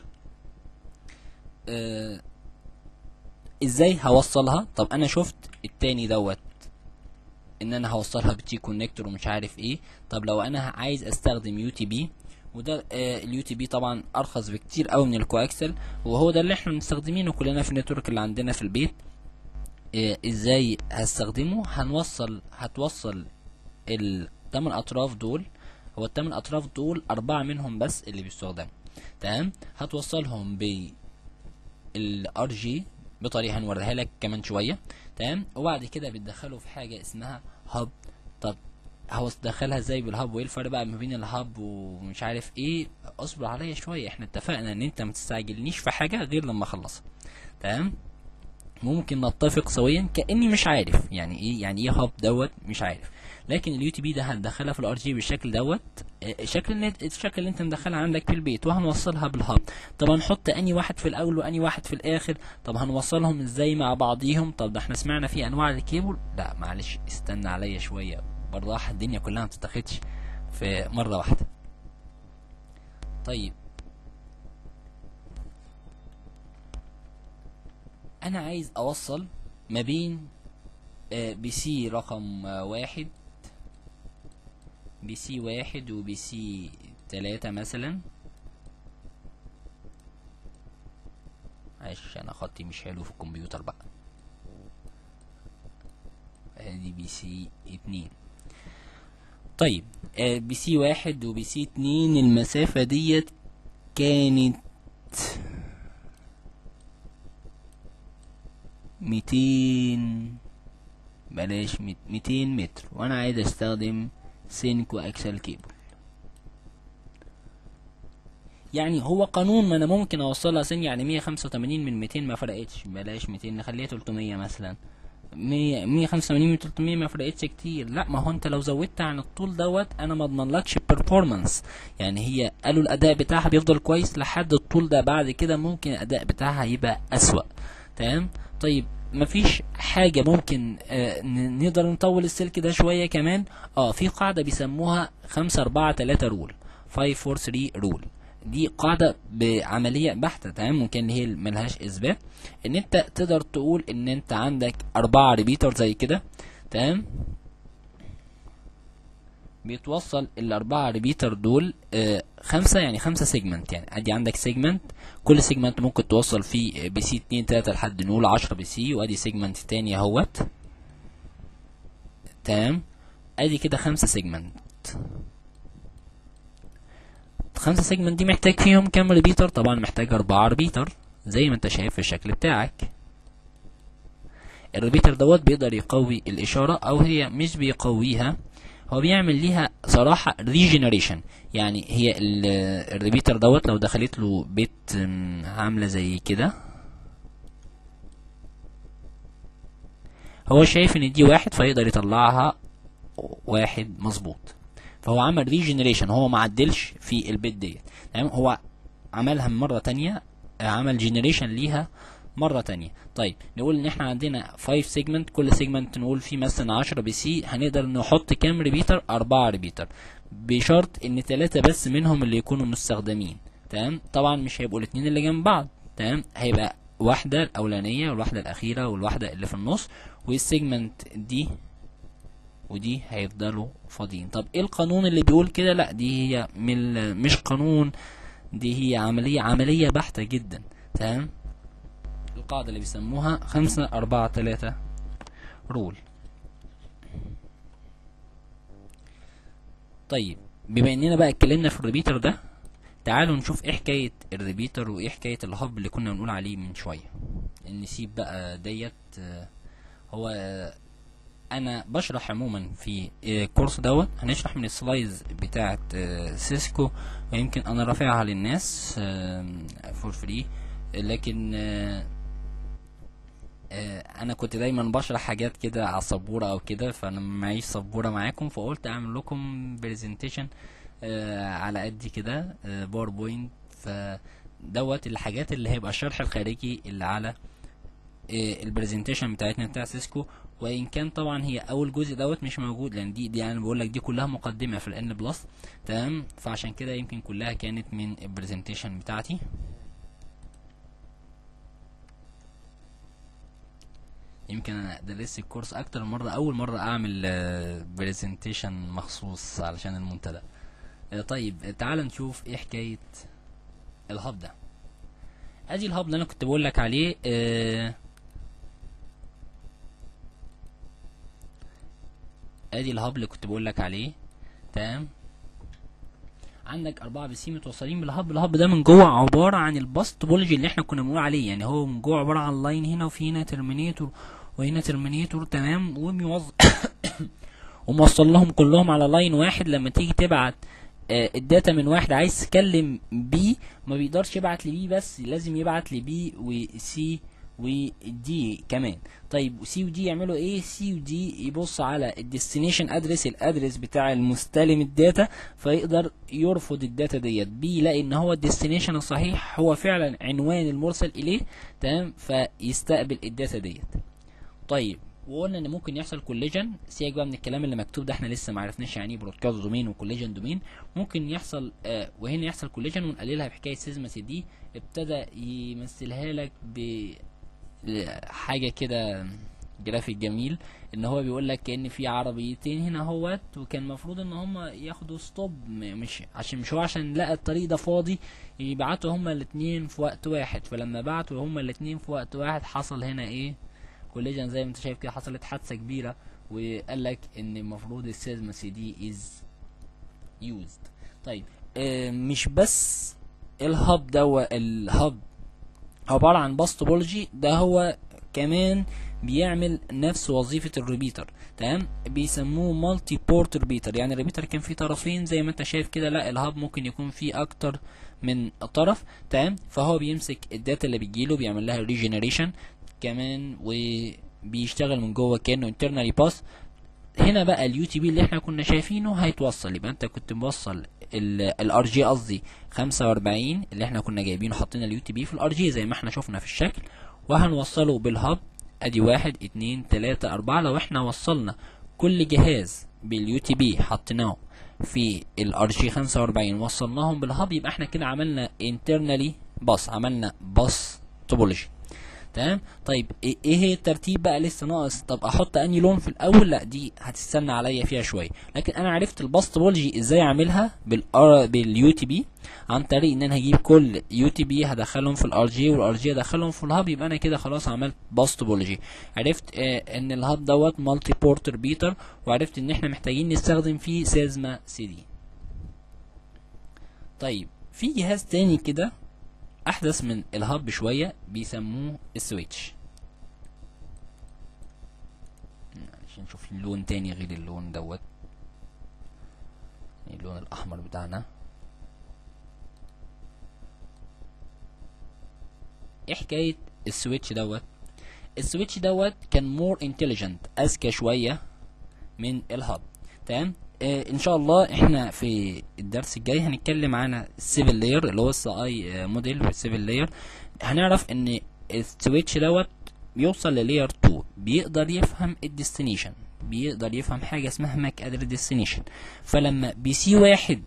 S1: ازاي هوصلها؟ طب انا شفت التاني دوت ان انا هوصلها بتي كونكتور ومش عارف ايه. طب لو انا عايز استخدم يو تي بي، وده اليو تي بي طبعا ارخص بكتير قوي من الكواكسل، وهو ده اللي احنا مستخدمينه كلنا في النتورك اللي عندنا في البيت. ازاي هستخدمه؟ هتوصل الثمان اطراف دول، هو الثمان اطراف دول 4 منهم بس اللي بيستخدموا، تمام. هتوصلهم بالار جي بطريقه هنوريها لك كمان شويه، تمام. وبعد كده بتدخله في حاجه اسمها هاب. طب هدخلها ازاي بالهاب؟ وايه الفرق بقى ما بين الهاب ومش عارف ايه؟ اصبر عليا شويه، احنا اتفقنا ان انت ما تستعجلنيش في حاجه غير لما اخلصها، تمام. ممكن نتفق سويا كاني مش عارف يعني ايه هاب دوت، مش عارف. لكن اليو تي بي ده هندخلها في الار جي بالشكل دوت، الشكل اللي انت مدخلها عندك في البيت، وهنوصلها بالهاب. طب هنحط اني واحد في الاول واني واحد في الاخر؟ طب هنوصلهم ازاي مع بعضيهم؟ طب ده احنا سمعنا في انواع الكيبل. لا معلش استنى عليا شويه بالراحه، الدنيا كلها ما بتتاخدش في مره واحده. طيب انا عايز اوصل ما بين بي سي رقم واحد، بي سي واحد وبي سي 3 مثلا. معلش انا خطي مش حلو في الكمبيوتر بقى. ادي بي سي 2. طيب بي سي واحد وبي سي 2 المسافة ديت كانت 200، بلاش 200 متر، وانا عايز استخدم سينك واكسل كيبل. يعني هو قانون ما انا ممكن اوصلها سن، يعني 185 من 200 ما فرقتش، بلاش 200 نخليها 300 مثلا. 185 من 300 ما فرقتش كتير. لا ما هو انت لو زودت عن الطول دوت انا ما اضمنلكش البرفورمانس. يعني هي قالوا الاداء بتاعها بيفضل كويس لحد الطول ده، بعد كده ممكن الاداء بتاعها يبقى اسوأ، تمام. طيب مفيش حاجة ممكن نقدر نطول السلك ده شوية كمان. في قاعدة بيسموها 5-4-3 رول، 5-4-3 رول. دي قاعدة بعملية بحتة، تمام. ممكن اللي هي ملهاش اثبات، ان انت تقدر تقول ان انت عندك 4 ريبيتر زي كده، تمام. بيتوصل الاربعة ريبيتر دول 5، يعني 5 سيجمنت. يعني ادي عندك سيجمنت، كل سيجمنت ممكن توصل فيه بي سي 2 3 لحد نقول 10 بي سي، وادي سيجمنت تاني اهوت، تمام. ادي كده 5 سيجمنت. 5 سيجمنت دي محتاج فيهم كام ريبيتر؟ طبعا محتاج 4 ريبيتر زي ما انت شايف في الشكل بتاعك. الريبيتر دوت بيقدر يقوي الاشارة، او هي مش بيقويها، هو بيعمل ليها صراحة ريجنريشن. يعني هي الريبيتر دوت لو دخلت له بيت عاملة زي كده، هو شايف ان دي 1 فيقدر يطلعها 1 مظبوط، فهو عمل ريجنريشن، هو ما عدلش في البيت ديت، تمام. هو عملها مرة تانية، عمل جنريشن ليها مرة تانية. طيب نقول ان احنا عندنا 5 سيجمنت، كل سيجمنت نقول فيه مثلا 10 بي سي، هنقدر نحط كام ريبيتر؟ 4 ريبيتر، بشرط ان 3 بس منهم اللي يكونوا مستخدمين، تمام. طبعا مش هيبقوا الاثنين اللي جنب بعض، تمام. هيبقى واحدة الاولانية والواحدة الاخيرة والواحدة اللي في النص، والسيجمنت دي ودي هيفضلوا فاضيين. طب ايه القانون اللي بيقول كده؟ لا دي هي مش قانون، دي هي عملية بحتة جدا، تمام. القاعدة اللي بيسموها 5-4-3 رول. طيب بما اننا بقى اتكلمنا في الريبيتر ده، تعالوا نشوف ايه حكاية الريبيتر وايه حكاية الهب اللي كنا بنقول عليه من شوية. نسيب بقى ديت. هو انا بشرح عموما في الكورس دوت، هنشرح من السلايدز بتاعه سيسكو، ويمكن انا رافعها للناس فور فري، لكن انا كنت دايما بشرح حاجات كده على السبوره او كده، فانا معيش سبوره معاكم، فقلت اعمل لكم برزنتيشن على قد كده باوربوينت. فدوت الحاجات اللي هيبقى الشرح الخارجي اللي على البرزنتيشن بتاعتنا بتاع سيسكو، وان كان طبعا هي اول جزء دوت مش موجود، لان دي انا بقول لك دي كلها مقدمه في الان بلس. تمام، فعشان كده يمكن كلها كانت من البرزنتيشن بتاعتي. يمكن انا درست الكورس اكتر من مره، اول مره اعمل برزنتيشن مخصوص علشان المنتدى. طيب تعال نشوف ايه حكايه الهاب ده. ادي الهاب اللي انا كنت بقول لك عليه. ادي الهاب اللي كنت بقول لك عليه. تمام، عندك 4 بي سي متوصلين بالهاب. الهاب ده من جوه عباره عن الباص توبولوجي اللي احنا كنا بنقول عليه، يعني هو من جوه عباره عن لاين هنا، وفي هنا ترمينيتور وهنا ترمينيتور. تمام، وموصل لهم كلهم على لاين واحد. لما تيجي تبعت الداتا من واحد عايز تكلم بي، ما بيقدرش يبعت لبي بس، لازم يبعت لبي وسي ودي كمان. طيب سي ودي يعملوا ايه؟ سي ودي يبص على الديستنيشن ادرس، الادرس بتاع المستلم الداتا، فيقدر يرفض الداتا ديت. بي يلاقي ان هو الديستنيشن الصحيح هو فعلا عنوان المرسل اليه. تمام، فيستقبل الداتا ديت. طيب، وقلنا ان ممكن يحصل كوليجن. سيبك بقى من الكلام اللي مكتوب ده، احنا لسه ما عرفناش يعني ايه برودكاست دومين وكوليجن دومين. ممكن يحصل وهنا يحصل كوليجن، ونقللها بحكايه سيزما سي دي. ابتدى يمثلها لك بحاجه كده جرافيك جميل، ان هو بيقول لك كأن في عربيتين هنا اهوت، وكان المفروض ان هما ياخدوا ستوب، مش هو عشان لقى الطريق ده فاضي يبعتوا هما الاتنين في وقت واحد. فلما بعتوا هما الاتنين في وقت واحد حصل هنا ايه؟ كوليجن زي ما انت شايف كده، حصلت حادثه كبيره. وقال لك ان المفروض السيزما سي دي از يوزد. طيب مش بس الهاب ده، الهاب عباره عن باص توبولوجي ده، هو كمان بيعمل نفس وظيفه الريبيتر. تمام، بيسموه مالتي بورت ريبيتر. يعني الريبيتر كان فيه طرفين زي ما انت شايف كده، لا الهاب ممكن يكون فيه اكتر من طرف. تمام، فهو بيمسك الداتا اللي بتجيله بيعمل لها ريجنريشن كمان، وبيشتغل من جوه كانه انترنالي باس. هنا بقى اليو تي بي اللي احنا كنا شايفينه هيتوصل. يبقى انت كنت موصل الار جي، قصدي 45 اللي احنا كنا جايبينه، حاطين اليو تي بي في الار جي زي ما احنا شفنا في الشكل، وهنوصله بالهاب. ادي 1 2 3 4. لو احنا وصلنا كل جهاز باليو تي بي حطيناه في الار جي 45 وصلناهم بالهاب، يبقى احنا كده عملنا انترنالي باس، عملنا باس توبولوجي. تمام. طيب ايه هي الترتيب بقى؟ لسه ناقص. طب احط انهي لون في الاول؟ لا دي هتستنى عليا فيها شويه. لكن انا عرفت الباص توبولوجي ازاي اعملها باليو تي بي، عن طريق ان انا هجيب كل يو تي بي هدخلهم في الار جي، والار جي هدخلهم في الهاب. يبقى انا كده خلاص عملت باص توبولوجي. عرفت ان الهاب دوت مالتي بورت ريبيتر، وعرفت ان احنا محتاجين نستخدم فيه سيزما سي دي. طيب في جهاز تاني كده احدث من الهاب بشويه، بيسموه السويتش. عشان نشوف لون تاني غير اللون دوت، اللون الاحمر بتاعنا. ايه حكايه السويتش دوت؟ السويتش دوت كان مور انتليجنت، اذكى شويه من الهاب. تمام. ان شاء الله احنا في الدرس الجاي هنتكلم عن السيفل لاير اللي هو السي اي موديل والسيفل لاير. هنعرف ان السويتش دوت بيوصل للاير 2، بيقدر يفهم الديستنيشن، بيقدر يفهم حاجه اسمها ماك ادر ديستنيشن. فلما بي سي 1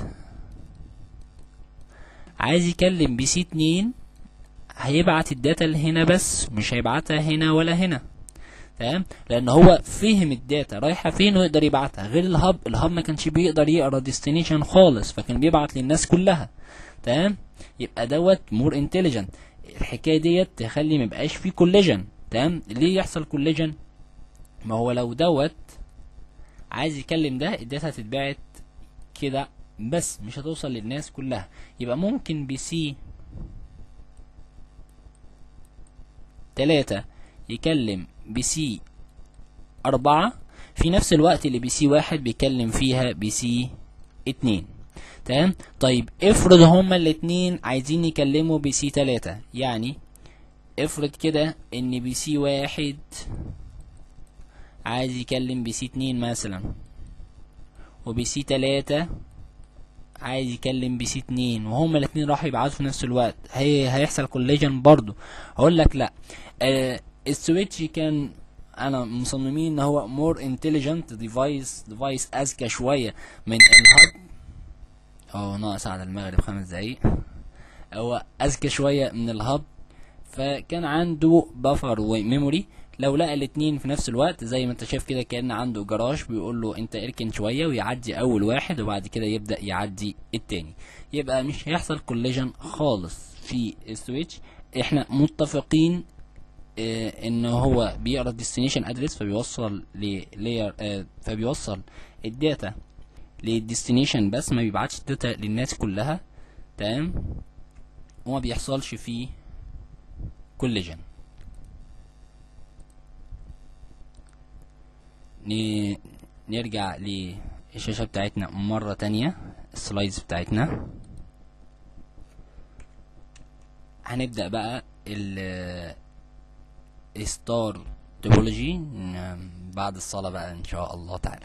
S1: عايز يكلم بي سي 2 هيبعت الداتا اللي هنا بس، مش هيبعتها هنا ولا هنا. تمام، لان هو فهم الداتا رايحه فين ويقدر يبعتها. غير الهاب، الهاب ما كانش بيقدر يقرا ديستنيشن خالص، فكان بيبعت للناس كلها. تمام، يبقى دوت مور انتليجنت. الحكايه ديت تخلي ما يبقاش فيه كوليجن. تمام، ليه يحصل كوليجن؟ ما هو لو دوت عايز يكلم ده، الداتا هتتبعت كده بس مش هتوصل للناس كلها. يبقى ممكن بي سي 3 يكلم بي سي 4 في نفس الوقت اللي بي سي 1 بيكلم فيها بي سي 2. تمام. طيب افرض هما الاتنين عايزين يكلموا بي سي 3، يعني افرض كده ان بي سي 1 عايز يكلم بي سي 2 مثلا، وبي سي 3 عايز يكلم بي سي 2، وهما الاتنين راحوا يبعتوا في نفس الوقت، هيحصل كوليجن برضو. هقول لك لا، السويتش كان انا مصممين ان هو مور انتليجنت ديفايس اذكى شويه من الهاب. ناقص على المغرب 5 دقايق. هو اذكى شويه من الهاب، فكان عنده بفر وميموري. لو لقى الاتنين في نفس الوقت زي ما انت شايف كده، كأن عنده جراج بيقول له انت اركن شويه ويعدي اول واحد وبعد كده يبدأ يعدي التاني، يبقى مش هيحصل كوليجن خالص في السويتش. احنا متفقين ان هو بيقرا الديستنيشن ادرس فبيوصل للاير، فبيوصل الداتا للديستنيشن بس، ما بيبعتش الداتا للناس كلها. تمام، وما بيحصلش فيه كوليجن. نرجع للشاشة بتاعتنا مرة تانية، السلايدز بتاعتنا. هنبدأ بقى الستار توبولوجي بعد الصلاة بقى ان شاء الله تعالى.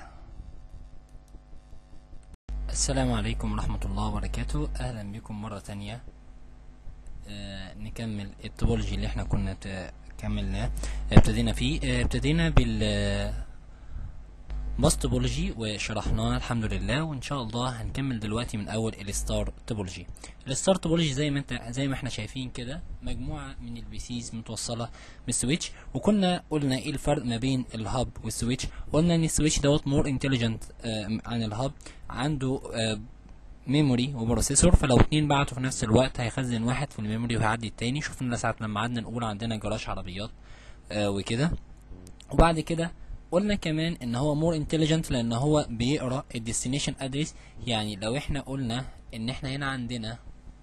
S1: السلام عليكم ورحمة الله وبركاته، اهلا بكم مرة تانية. نكمل التوبولوجي اللي احنا كنا كملناه، ابتدينا فيه. ابتدينا باس توبولوجي وشرحناه الحمد لله، وان شاء الله هنكمل دلوقتي من اول الستار توبولوجي. الستار توبولوجي زي ما احنا شايفين كده، مجموعه من البيسيز متوصله بالسويتش. وكنا قلنا ايه الفرق ما بين الهاب والسويتش. قلنا ان السويتش دوت مور انتليجنت عن الهاب، عنده ميموري وبروسيسور، فلو اتنين بعتوا في نفس الوقت هيخزن واحد في الميموري وهيعدي التاني. شوفنا ساعه لما قعدنا نقول عندنا جراج عربيات وكده. وبعد كده قلنا كمان ان هو مور انتليجنت لان هو بيقرا الديستنيشن ادريس. يعني لو احنا قلنا ان احنا هنا عندنا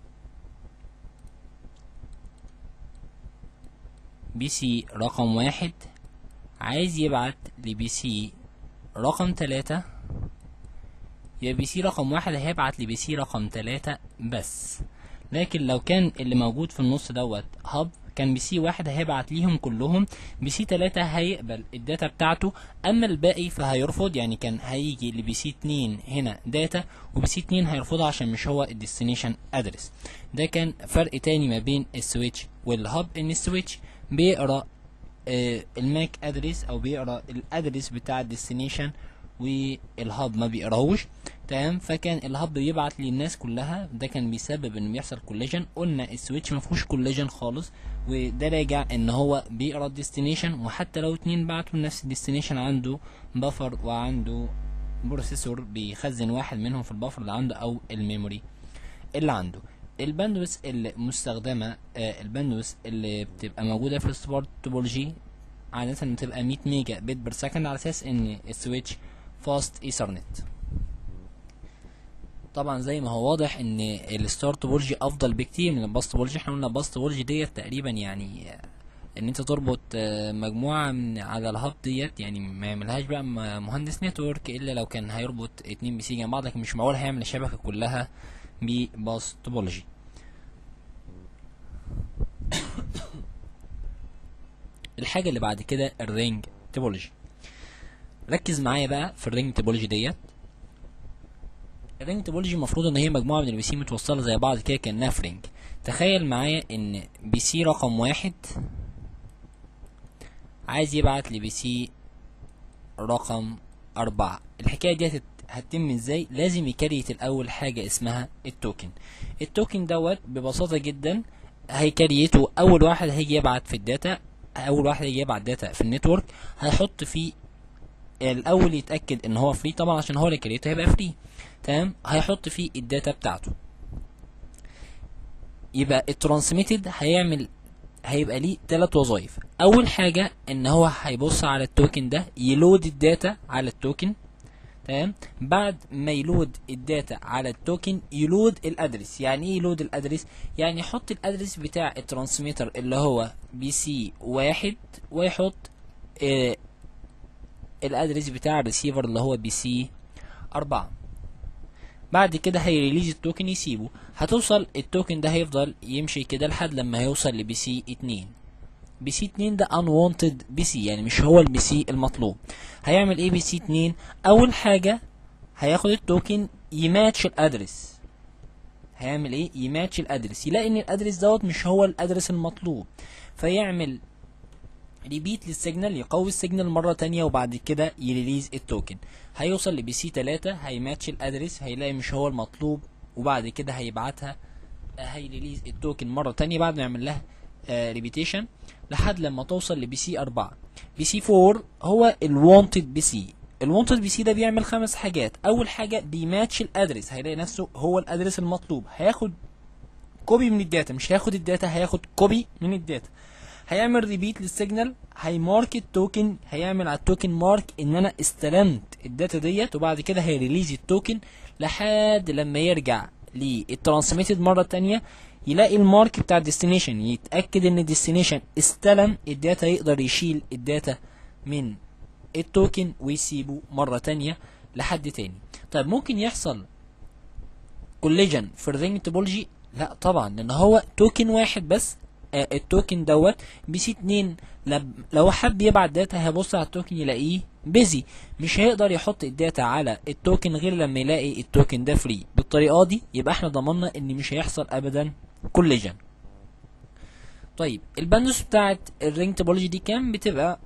S1: بي سي رقم 1 عايز يبعت لبي سي رقم 3، يبقى بي سي رقم 1 هيبعت لبي سي رقم 3 بس. لكن لو كان اللي موجود في النص دوت هاب، كان بي سي 1 هيبعت ليهم كلهم، بي سي 3 هيقبل الداتا بتاعته، اما الباقي فهيرفض. يعني كان هيجي لبي سي 2 هنا داتا، وبي سي 2 هيرفضها عشان مش هو الديستنيشن ادرس. ده كان فرق تاني ما بين السويتش والهاب، ان السويتش بيقرا الماك ادرس او بيقرا الادرس بتاع الديستنيشن، والهاب ما بيقراهوش. تمام، فكان الهاب بيبعت للناس كلها، ده كان بيسبب ان بيحصل كوليجن. قلنا السويتش ما فيهوش كوليجن خالص، وده راجع ان هو بيقرا الديستنيشن، وحتى لو اتنين بعتوا لنفس الديستنيشن عنده بفر وعنده بروسيسور بيخزن واحد منهم في البفر اللي عنده او الميموري اللي عنده. الباندوث المستخدمه، الباندوث اللي بتبقى موجوده في السبورت توبولوجي عادة بتبقى 100 ميجا بت بير سكند، على اساس ان السويتش فاست ايثرنت. طبعا زي ما هو واضح ان الستار توبولوجي افضل بكتير من الباس توبولوجي. احنا قلنا الباس توبولوجي ديت تقريبا يعني ان انت تربط مجموعه على الهاب ديت، يعني ما يعملهاش بقى مهندس نتورك الا لو كان هيربط 2 بي سي جنب بعض، لكن مش معقول هيعمل الشبكه كلها بباس توبولوجي. الحاجه اللي بعد كده الرينج توبولوجي. ركز معايا بقى في الرينج توبولوجي ديت. الرينج توبولوجي المفروض ان هي مجموعه من البي سي متوصله زي بعض كده كانها في رينج. تخيل معايا ان بي سي رقم 1 عايز يبعت لبي سي رقم 4. الحكايه دي هتتم ازاي؟ لازم يكريت الاول حاجه اسمها التوكن. التوكن دوت ببساطه جدا هيكريته. اول واحد هيجي يبعت في الداتا، اول واحد هيجي يبعت داتا في النتورك، هيحط فيه الاول يتاكد ان هو فري طبعا عشان هو اللي كريته هيبقى فري. تمام، هيحط فيه الداتا بتاعته. يبقى الترانسميتد هيبقى ليه 3 وظائف. اول حاجه ان هو هيبص على التوكن ده، يلود الداتا على التوكن. تمام، بعد ما يلود الداتا على التوكن يلود الادرس. يعني ايه يلود الادرس؟ يعني يحط الادرس بتاع الترانسميتر اللي هو بي سي 1، ويحط الادرس بتاع الريسيفر اللي هو بي سي 4. بعد كده هيريليز التوكن يسيبه. هتوصل التوكن ده هيفضل يمشي كده لحد لما هيوصل لبي سي 2. بي سي 2 ده unwanted بي سي، يعني مش هو البي سي المطلوب. هيعمل ايه بي سي 2؟ اول حاجه هياخد التوكن يماتش الادرس. هيعمل ايه؟ يماتش الادرس، يلاقي ان الادرس دوت مش هو الادرس المطلوب، فيعمل ريبيت للسيجنال، يقوي السيجنال مرة تانية وبعد كده يريليز التوكن. هيوصل لبي سي 3، هيماتش الادرس، هيلاقي مش هو المطلوب، وبعد كده هيبعتها، هيريليز التوكن مرة تانية بعد ما يعمل لها ريبيتيشن لحد لما توصل لبي سي 4. بي سي 4 هو الوانتد بي سي. الوانتد بي سي ده بيعمل 5 حاجات. اول حاجة بيماتش الادرس، هيلاقي نفسه هو الادرس المطلوب، هياخد كوبي من الداتا، مش هياخد الداتا، هياخد كوبي من الداتا. هيعمل ريبيت للسيجنال، هيمارك التوكن، هيعمل على التوكن مارك ان انا استلمت الداتا ديت، وبعد كده هيريليز التوكن لحد لما يرجع للترانسميتد مره تانية، يلاقي المارك بتاع الديستنيشن، يتاكد ان الديستنيشن استلم الداتا، يقدر يشيل الداتا من التوكن ويسيبه مره تانية لحد تاني. طيب ممكن يحصل كوليجن في الرينج توبولوجي؟ لا طبعا، لان هو توكن واحد بس. التوكن دوت بي سي 2 لو حب يبعت داتا هيبص على التوكن يلاقيه بيزي، مش هيقدر يحط الداتا على التوكن غير لما يلاقي التوكن ده فري. بالطريقه دي يبقى احنا ضمننا ان مش هيحصل ابدا كوليجن. طيب الباندوث بتاعت الرينج توبولوجي دي كام؟ بتبقى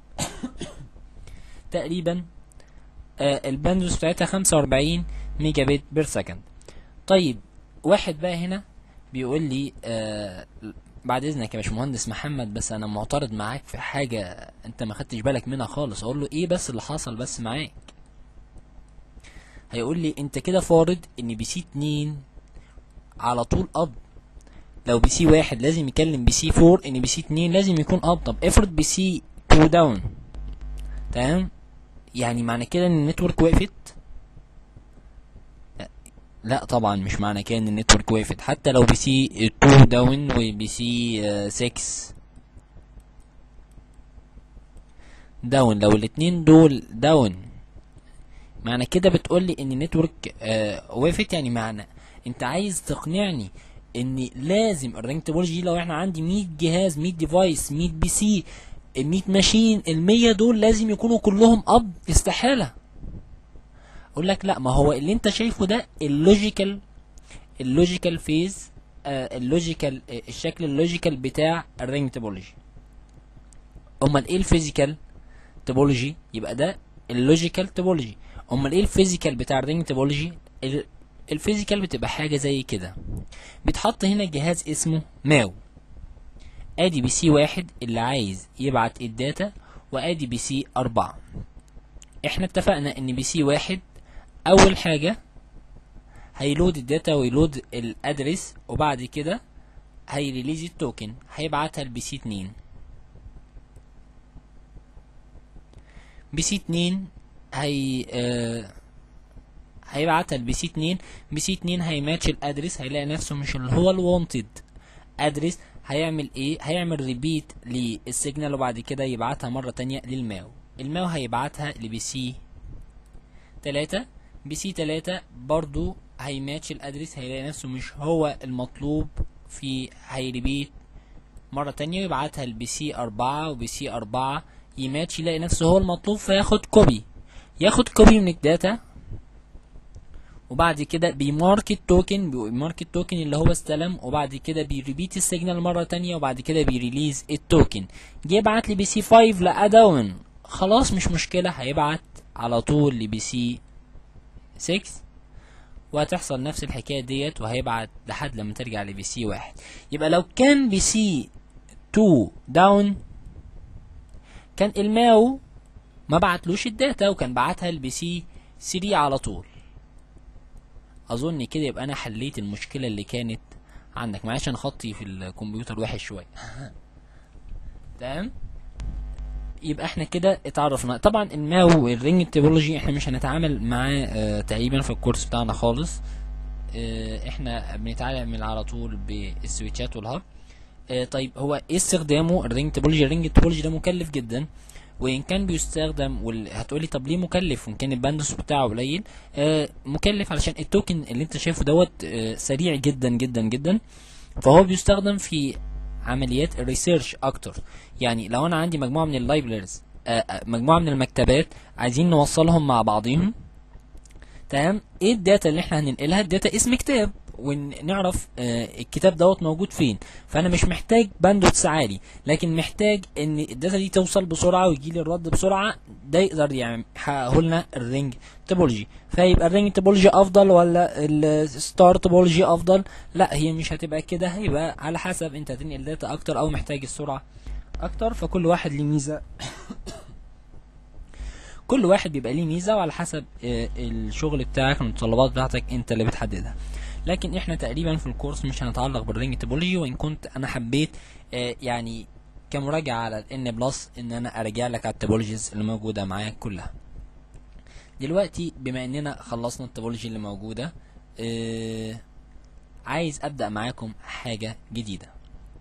S1: تقريبا الباندوث بتاعتها 45 ميجا بت بير سكند. طيب واحد بقى هنا بيقول لي بعد اذنك يا باشمهندس محمد، بس انا معترض معاك في حاجه انت ما خدتش بالك منها خالص. اقول له ايه بس اللي حصل بس معاك؟ هيقول لي انت كده فارض ان بي سي 2 على طول اب. لو بي سي 1 لازم يكلم بي سي 4 ان بي سي 2 لازم يكون اب. طب افرض بي سي 2 داون، تمام؟ يعني معنى كده ان النتورك وقفت؟ لا طبعا مش معنى كده ان النتورك وقفت. حتى لو بي سي 2 داون وبي سي 6 داون، لو الاتنين دول داون، معنى كده بتقولي ان النتورك وقفت. يعني معنى انت عايز تقنعني ان لازم الرينج توبولوجي لو احنا عندي 100 جهاز، 100 ديفايس، 100 بي سي، 100 ماشين، ال100 دول لازم يكونوا كلهم اب؟ استحالة. اقول لك لا، ما هو اللي انت شايفه ده اللوجيكال فيز، اللوجيكال الشكل اللوجيكال بتاع الرينج توبولوجي. امال ايه الفيزيكال توبولوجي؟ يبقى ده اللوجيكال توبولوجي. امال ايه الفيزيكال بتاع الرينج توبولوجي؟ الفيزيكال بتبقى حاجه زي كده. بيتحط هنا جهاز اسمه ماو، ادي بي سي 1 اللي عايز يبعت الداتا، وادي بي سي 4. احنا اتفقنا ان بي سي 1 اول حاجه هيلود الداتا ويلود الادرس، وبعد كده هيريليز التوكن، هيبعتها لبي سي 2. بي سي 2 هيبعتها لبي سي 2. بي سي 2 هيماتش الادرس، هيلاقي نفسه مش اللي هو الوانتد ادرس. هيعمل ايه؟ هيعمل ريبيت للسيجنال وبعد كده يبعتها مره تانية للماو. الماو هيبعتها لبي سي 3. بي سي 3 برضو هيماتش الادرس، هيلاقي نفسه مش هو المطلوب، هيريبيت مرة تانية ويبعتها لبي سي 4. وبي سي 4 يماتش، يلاقي نفسه هو المطلوب، فياخد كوبي، من الداتا، وبعد كده بيمارك التوكن اللي هو استلم، وبعد كده بيريبيت السيجنال مرة تانية، وبعد كده بيريليز التوكن. جه يبعت لبي سي 5 لقى داون، خلاص مش مشكلة، هيبعت على طول لبي سي 6 وهتحصل نفس الحكاية ديت، وهيبعت لحد لما ترجع لبي سي 1. يبقى لو كان بي سي 2 داون كان الماو ما بعتلوش الداتا، وكان بعتها لبي سي 3 على طول. اظن كده يبقى انا حليت المشكلة اللي كانت عندك. معلش انا خطي في الكمبيوتر وحش شوية. تمام؟ يبقى احنا كده اتعرفنا. طبعا الماو والرينج توبولوجي احنا مش هنتعامل معاه تقريبا في الكورس بتاعنا خالص. احنا بنتعامل على طول بالسويتشات والهب. طيب هو ايه استخدامه الرينج توبولوجي؟ الرينج توبولوجي ده مكلف جدا، وان كان بيستخدم هتقولي طب ليه مكلف وان كان الباندوث بتاعه قليل؟ مكلف علشان التوكن اللي انت شايفه دوت سريع جدا جدا جدا، فهو بيستخدم في عمليات الريسيرش اكتر. يعني لو انا عندي مجموعه من اللايبريز، مجموعه من المكتبات عايزين نوصلهم مع بعضهم، تمام؟ ايه الداتا اللي احنا هننقلها؟ الداتا اسم كتاب، ونعرف الكتاب دوت موجود فين. فانا مش محتاج باندوتس عالي، لكن محتاج ان الداتا دي توصل بسرعه ويجي لي الرد بسرعه. ده يقدر يعني يحققه لنا الرينج توبولوجي. فيبقى الرينج توبولوجي افضل ولا الستار توبولوجي افضل؟ لا، هي مش هتبقى كده، هيبقى على حسب انت هتنقل داتا اكتر او محتاج السرعه اكتر. فكل واحد ليه ميزه كل واحد بيبقى ليه ميزه، وعلى حسب الشغل بتاعك والمتطلبات بتاعتك انت اللي بتحددها. لكن احنا تقريبا في الكورس مش هنتعلق بالرينج توبولوجي، وان كنت انا حبيت يعني كمراجعه على الN بلس ان انا ارجع لك على التوبولوجيز اللي موجوده معاك كلها. دلوقتي بما اننا خلصنا التوبولوجي اللي موجوده، عايز ابدا معاكم حاجه جديده.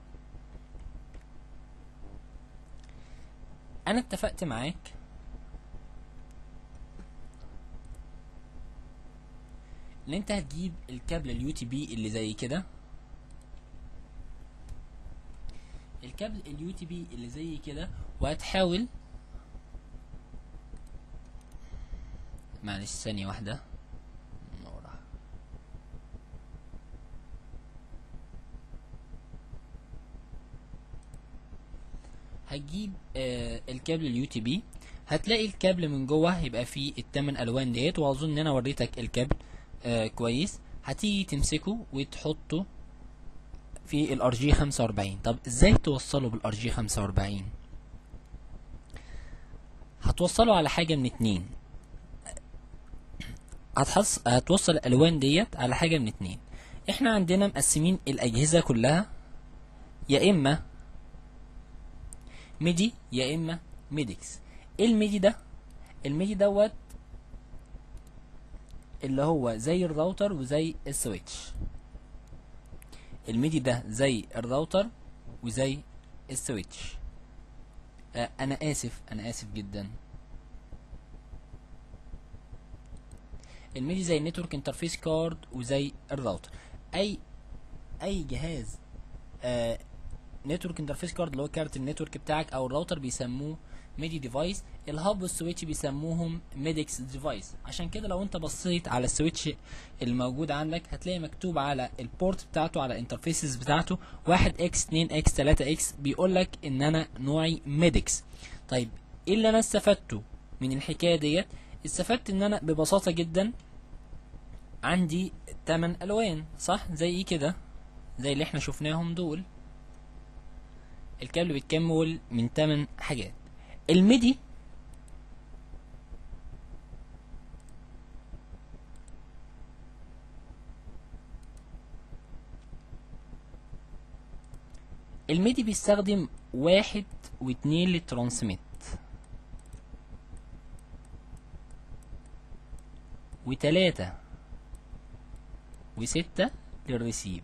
S1: انا اتفقت معاك ان انت هتجيب الكابل الUTB اللي زي كده، الكابل الUTB اللي زي كده، وهتحاول، معلش ثانية واحدة، هتجيب الكابل الUTB. هتلاقي الكابل من جوه هيبقى فيه ال8 الوان ديت، واظن ان انا وريتك الكابل كويس. هتيجي تمسكه وتحطه في الRG 45. طب ازاي توصله بالRG 45؟ هتوصله على حاجة من اتنين. هتوصل الالوان ديت على حاجة من اتنين. احنا عندنا مقسمين الاجهزة كلها يا اما ميدي يا اما ميديكس. ايه الميدي ده؟ الميدي دوت اللي هو زي الراوتر وزي السويتش. الميدي ده زي الراوتر وزي السويتش. انا اسف جدا. الميدي زي النتورك انترفيس كارد وزي الراوتر. اي جهاز نتورك انترفيس كارد اللي هو كارت النتورك بتاعك، او الراوتر بيسموه ميدي ديفايس. الهاب والسويتش بيسموهم ميديكس ديفايس. عشان كده لو انت بصيت على السويتش الموجود عندك هتلاقي مكتوب على البورت بتاعته، على الانترفيسز بتاعته 1x 2x 3x، بيقولك ان انا نوعي ميديكس. طيب ايه اللي انا استفدته من الحكايه ديت؟ استفدت ان انا ببساطه جدا عندي 8 الوان، صح؟ زي كده، زي اللي احنا شفناهم دول. الكابل بيتكون من 8 حاجات. الميدي بيستخدم 1 و2 للترانسميت، و3 و6 للريسيف.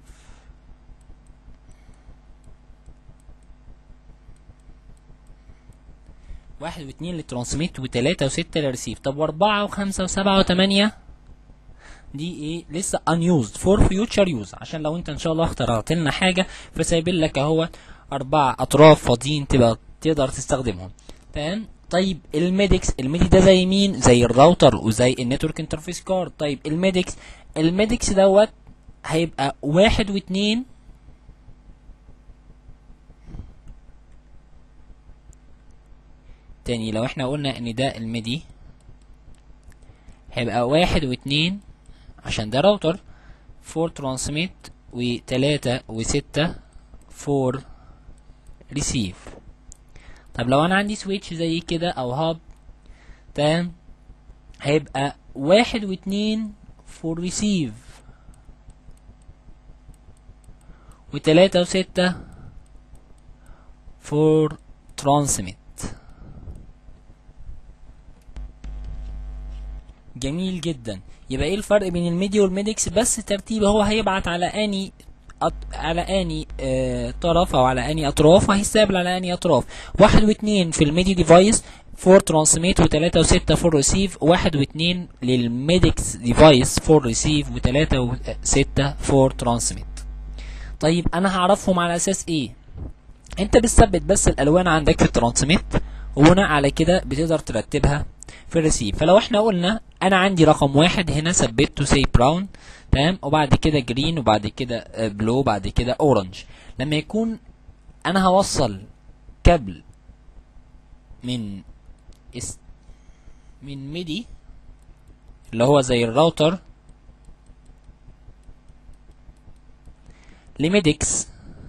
S1: 1 و2 للترانسميت و3 و6 للريسيف. طب و4 و5 و7 و8 دي ايه؟ لسه unused for future use، عشان لو انت ان شاء الله اخترعت لنا حاجه فسايبين لك اهو 4 اطراف فاضيين تقدر تستخدمهم. تمام. طيب الميدي ده زي مين؟ زي الراوتر وزي النتورك انترفيس كارد. طيب الميديكس دوت هيبقى 1 و2 تاني. لو احنا قلنا ان ده الميدي هيبقى 1 و2 عشان ده راوتر، 4 ترانسميت و3 و6 4 ريسيف. طب لو انا عندي سويتش زي كده او هاب، تمام، هيبقى 1 و2 4 ريسيف، و3 و6 4 ترانسميت. جميل جدا. يبقى ايه الفرق بين الميدي والميديكس؟ بس ترتيب هو هيبعت على اني طرف او على اني اطراف، وهيستقبل على اني اطراف. 1 و2 في الميدي ديفايس 4 ترانسميت و3 و6 4 ريسيف. 1 و2 للميديكس ديفايس 4 ريسيف و3 و6 4 ترانسميت. طيب انا هعرفهم على اساس ايه؟ انت بتثبت بس الالوان عندك في الترانسميت، وبناء على كده بتقدر ترتبها في الريسيف. فلو احنا قلنا انا عندي رقم واحد هنا ثبته سي براون، تمام، وبعد كده جرين، وبعد كده بلو، بعد كده اورنج. لما يكون انا هوصل كابل من من ميدي اللي هو زي الراوتر لميديكس،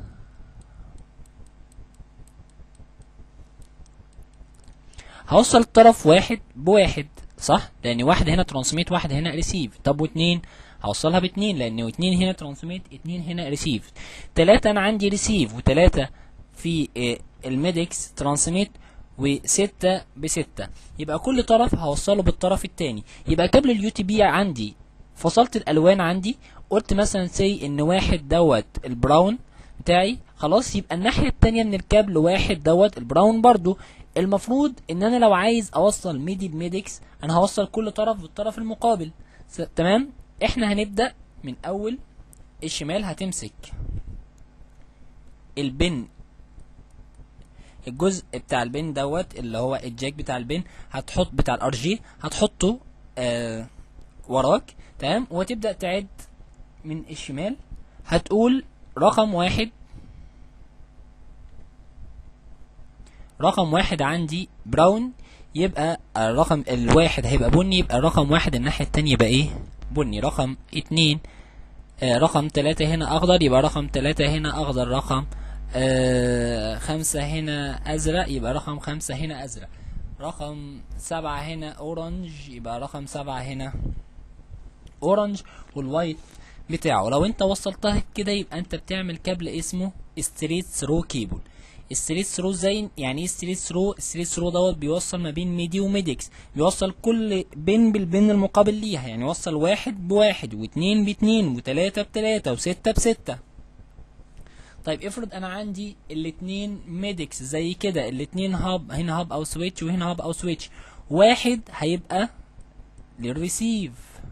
S1: هوصل طرف واحد بواحد، صح؟ لان واحد هنا ترانسميت، واحد هنا ريسيف. طب واتنين هوصلها باتنين، لان اتنين هنا ترانسميت، اتنين هنا ريسيف. تلاتة انا عندي ريسيف، وتلاتة في الميديكس ترانسميت، وستة بستة. يبقى كل طرف هوصله بالطرف التاني. يبقى كابل اليو تي بي عندي فصلت الالوان عندي، قلت مثلا سي ان واحد دوت البراون بتاعي، خلاص يبقى الناحية التانية من الكابل واحد دوت البراون برضو. المفروض ان انا لو عايز اوصل ميدي بميديكس انا هوصل كل طرف بالطرف المقابل، تمام. احنا هنبدأ من اول الشمال، هتمسك البن، الجزء بتاع البن دوت اللي هو الجاك بتاع البن، هتحط بتاع الار جي، هتحطه وراك، تمام، وتبدأ تعد من الشمال. هتقول رقم واحد، رقم واحد عندي براون، يبقى الرقم الواحد هيبقى بني، يبقى رقم واحد الناحية التانية يبقى ايه؟ بني. رقم اتنين رقم تلاتة هنا اخضر، يبقى رقم تلاتة هنا اخضر. رقم خمسة هنا ازرق، يبقى رقم خمسة هنا ازرق. رقم سبعة هنا اورنج، يبقى رقم سبعة هنا اورنج. والوايت بتاعه لو انت وصلتها كده يبقى انت بتعمل كابل اسمه ستريت ثرو كيبل. الستريت ثرو زي يعني ايه ستريت ثرو؟ الستريت ثرو دوت بيوصل ما بين ميدي وميديكس، بيوصل كل بن بالبن المقابل ليها، يعني يوصل واحد بواحد، واتنين باتنين، وتلاتة بتلاتة، وستة بستة. طيب افرض انا عندي الاتنين ميديكس زي كده، الاتنين هاب، هنا هاب او سويتش وهنا هاب او سويتش، واحد هيبقى للريسيف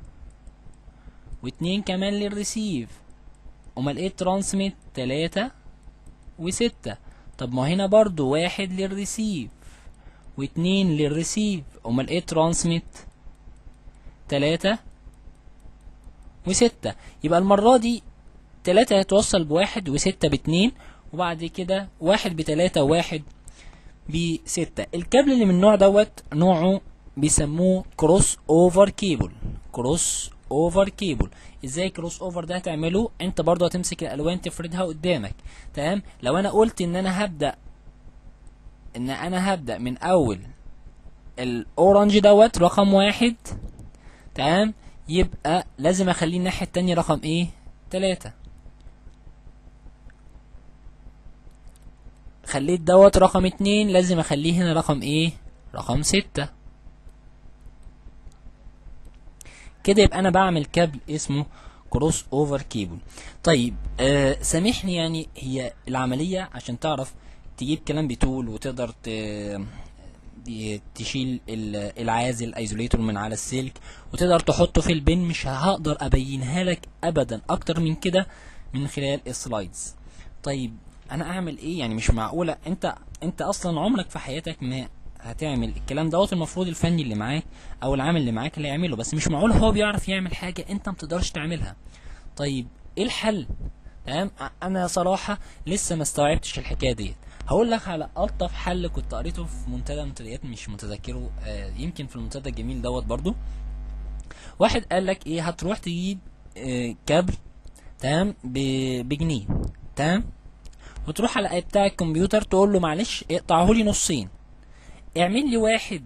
S1: واتنين كمان للريسيف. امال ايه ترانسميت؟ تلاتة وستة. طب ما هنا برضو واحد للريسيف واتنين للريسيف، امال ايه ترانسميت؟ تلاتة وستة. يبقى المرة دي تلاتة هيتوصل بواحد، وستة باتنين، وبعد كده واحد بتلاتة، وواحد بستة. الكابل اللي من النوع دوت نوعه بيسموه كروس اوفر كيبل. كروس اوفر كيبل. ازاي كروس اوفر ده هتعمله؟ انت برضو هتمسك الالوان تفردها قدامك، تمام. لو انا قلت ان انا هبدأ من اول الاورنج دوت رقم واحد، تمام، يبقى لازم اخليه الناحية التانية رقم ايه؟ تلاتة. خليت دوت رقم اتنين، لازم اخليه هنا رقم ايه؟ رقم ستة. كده يبقى انا بعمل كابل اسمه كروس اوفر كيبل. طيب سامحني، يعني هي العملية عشان تعرف تجيب كلام بتول وتقدر تشيل العازل الايزوليتور من على السلك وتقدر تحطه في البن، مش هقدر ابينها لك ابدا اكتر من كده من خلال السلايدز. طيب انا اعمل ايه؟ يعني مش معقولة انت اصلا عمرك في حياتك ما هتعمل الكلام دوت. المفروض الفني اللي معاك او العامل اللي معاك اللي يعمله، بس مش معقول هو بيعرف يعمل حاجة انت متقدرش تعملها. طيب ايه الحل؟ تمام، انا صراحة لسه ما استوعبتش الحكاية ديت. هقول لك على الطف حل كنت قريته في منتدى منتديات، مش متذكره، يمكن في المنتدى الجميل دوت برضو. واحد قال لك ايه؟ هتروح تجيب كابل، تمام، بجنيه، تمام، وتروح على بتاع الكمبيوتر تقول له معلش اقطعه لي نصين، اعمل لي واحد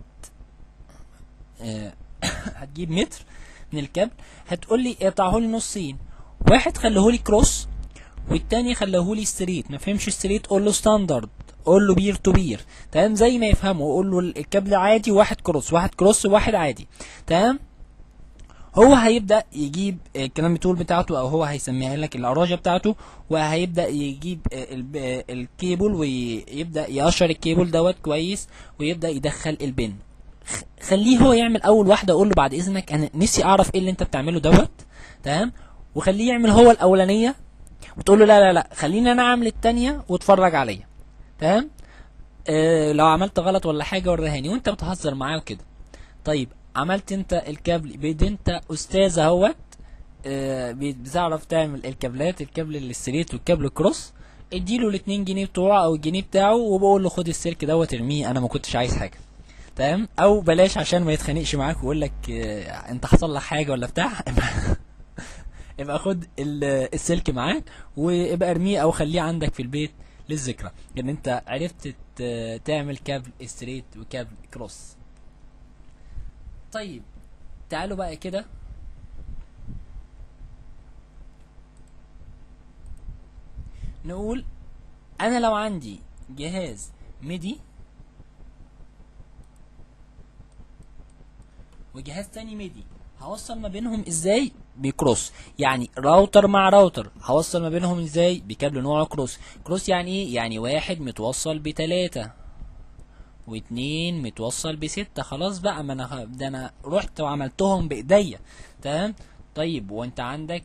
S1: هتجيب متر من الكابل، هتقول لي اقطعه لي نصين، واحد خليه لي كروس والتاني خليه لي ستريت. ما فهمش ستريت قول له ستاندرد، قول له بير تو بير، تمام، زي ما يفهمه. قول له الكابل عادي، واحد كروس، واحد كروس، وواحد عادي، تمام. هو هيبدأ يجيب الكلام بتول بتاعته، او هو هيسميها لك العراجة بتاعته، وهيبدأ يجيب الكيبل ويبدأ يقشر الكيبل دوت كويس ويبدأ يدخل البن. خليه هو يعمل اول واحدة، اقول له بعد اذنك انا نفسي اعرف ايه اللي انت بتعمله دوت، تمام، وخليه يعمل هو الاولانية، وتقول له لا لا لا خليني انا اعمل التانية واتفرج عليا، تمام. لو عملت غلط ولا حاجة وريهاني، وانت بتهزر معاه وكده. طيب عملت انت الكابل انت استاذ اهوت، بتعرف تعمل الكابلات، الكابل الستريت والكابل الكروس. اديله ال2 جنيه بتوعه او الجنيه بتاعه، وبقول له خد السلك دوت ارميه، انا ما كنتش عايز حاجه. تمام، او بلاش عشان ما يتخانقش معاك ويقول لك انت حصل لك حاجه ولا بتاع. يبقى خد السلك معاك وابقى ارميه او خليه عندك في البيت للذكرى ان انت عرفت تعمل كابل ستريت وكابل كروس. طيب تعالوا بقى كده نقول انا لو عندي جهاز ميدي وجهاز تاني ميدي، هوصل ما بينهم ازاي؟ بكروس. يعني راوتر مع راوتر هوصل ما بينهم ازاي؟ بكابل نوعه كروس. كروس يعني ايه؟ يعني واحد متوصل ب3 واتنين متوصل ب6. خلاص بقى، ما انا ده انا رحت وعملتهم بايديا. تمام. طيب وانت عندك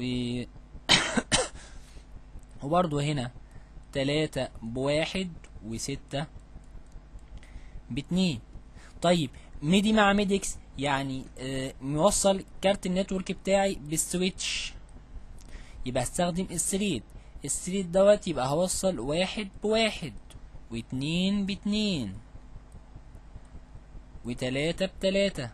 S1: وبرضه هنا 3 ب1 و6 ب2. طيب ميدي مع ميديكس يعني موصل كارت النتورك بتاعي بالسويتش، يبقى هستخدم الثريد. الثريد دوت يبقى هوصل 1 ب1 و2 ب2 و3 ب3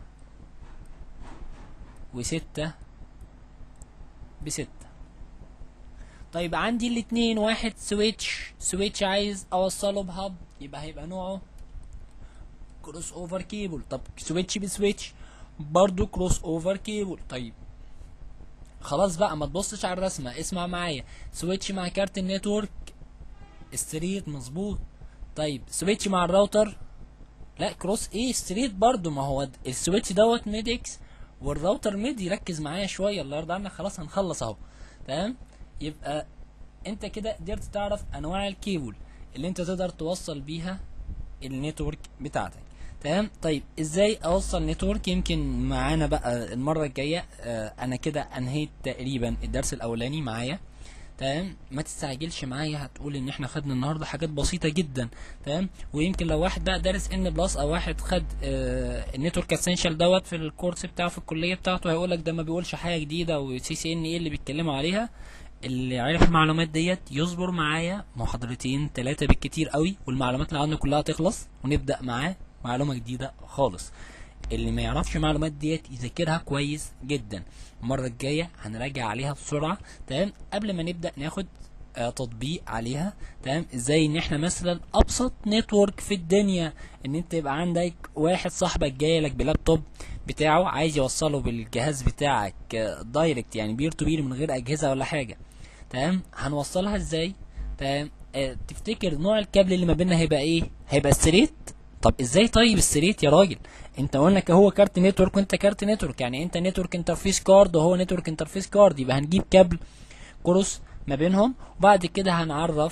S1: و6 ب6. طيب عندي الاتنين واحد سويتش عايز اوصله بهب، يبقى هيبقى نوعه كروس اوفر كيبل. طب سويتش بسويتش برضو كروس اوفر كيبل. طيب خلاص بقى، ما تبصش على الرسمه، اسمع معايا. سويتش مع كارت النتورك ستريت، مظبوط. طيب سويتش مع الراوتر، لا كروس ايه ستريت برضو، ما هو السويتش دوت ميديكس والراوتر ميدي. ركز معايا شويه، الله يرضى عنك، خلاص هنخلص اهو. تمام. يبقى انت كده قدرت تعرف انواع الكيبل اللي انت تقدر توصل بيها النتورك بتاعتك. تمام. طيب ازاي اوصل نتورك؟ يمكن معانا بقى المره الجايه. انا كده انهيت تقريبا الدرس الاولاني معايا. تمام. ما تستعجلش معايا، هتقول ان احنا خدنا النهارده حاجات بسيطه جدا. تمام. ويمكن لو واحد بقى دارس ان بلس او واحد خد النتورك اسينشال دوت في الكورس بتاعه في الكليه بتاعته، هيقول لك ده ما بيقولش حاجه جديده، وسي سي ان ايه اللي بيتكلموا عليها. اللي عارف المعلومات ديت يصبر معايا محاضرتين 3 بالكتير قوي، والمعلومات اللي عنده كلها تخلص ونبدا معاه معلومه جديده خالص. اللي ما يعرفش المعلومات ديت يذاكرها كويس جدا. المره الجايه هنراجع عليها بسرعه. تمام. قبل ما نبدا ناخد تطبيق عليها. تمام. ازاي ان احنا مثلا ابسط نتورك في الدنيا، ان انت يبقى عندك واحد صاحبك جاي لك بلابتوب بتاعه عايز يوصله بالجهاز بتاعك دايركت، يعني بير تو بير من غير اجهزه ولا حاجه. تمام. هنوصلها ازاي؟ تمام. تفتكر نوع الكابل اللي ما بيننا هيبقى ايه؟ هيبقى ستريت. طب ازاي طيب الستريت يا راجل؟ انت قلنا هو كارت نتورك وانت كارت نتورك، يعني انت نتورك انترفيس كارد وهو نتورك انترفيس كارد، يبقى هنجيب كابل كروس ما بينهم. وبعد كده هنعرف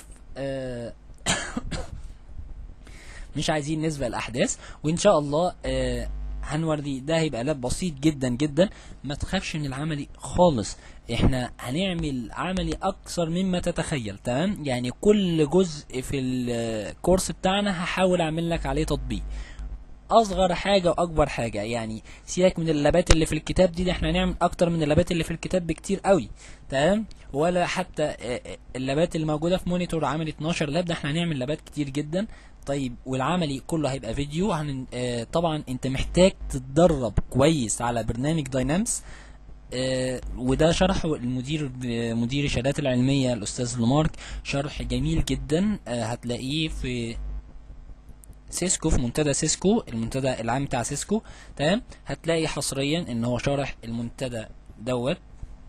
S1: مش عايزين نسبق الاحداث، وان شاء الله هنوري. ده هيبقى لاب بسيط جدا جدا، ما تخافش من العملي خالص. احنا هنعمل عملي اكثر مما تتخيل. تمام. يعني كل جزء في الكورس بتاعنا هحاول اعمل لك عليه تطبيق، اصغر حاجه واكبر حاجه. يعني سيبك من اللابات اللي في الكتاب دي، احنا هنعمل اكتر من اللابات اللي في الكتاب بكتير قوي. تمام. ولا حتى اللابات اللي موجوده في مونيتور عامل 12 لاب، ده احنا هنعمل لابات كتير جدا. طيب والعملي كله هيبقى فيديو. طبعا انت محتاج تتدرب كويس على برنامج داينامس. وده شرحه مدير الشهادات العلميه الاستاذ لومارك، شرح جميل جدا. هتلاقيه في سيسكو، في منتدى سيسكو، المنتدى العام بتاع سيسكو. تمام. هتلاقي حصريا ان هو شارح المنتدى دوت.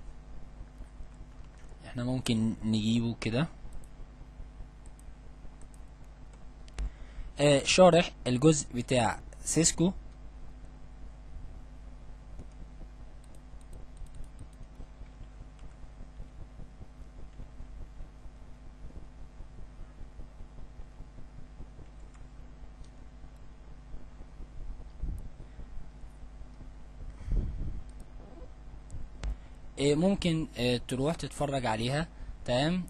S1: احنا ممكن نجيبه كده. شارح الجزء بتاع سيسكو. ممكن تروح تتفرج عليها. تمام.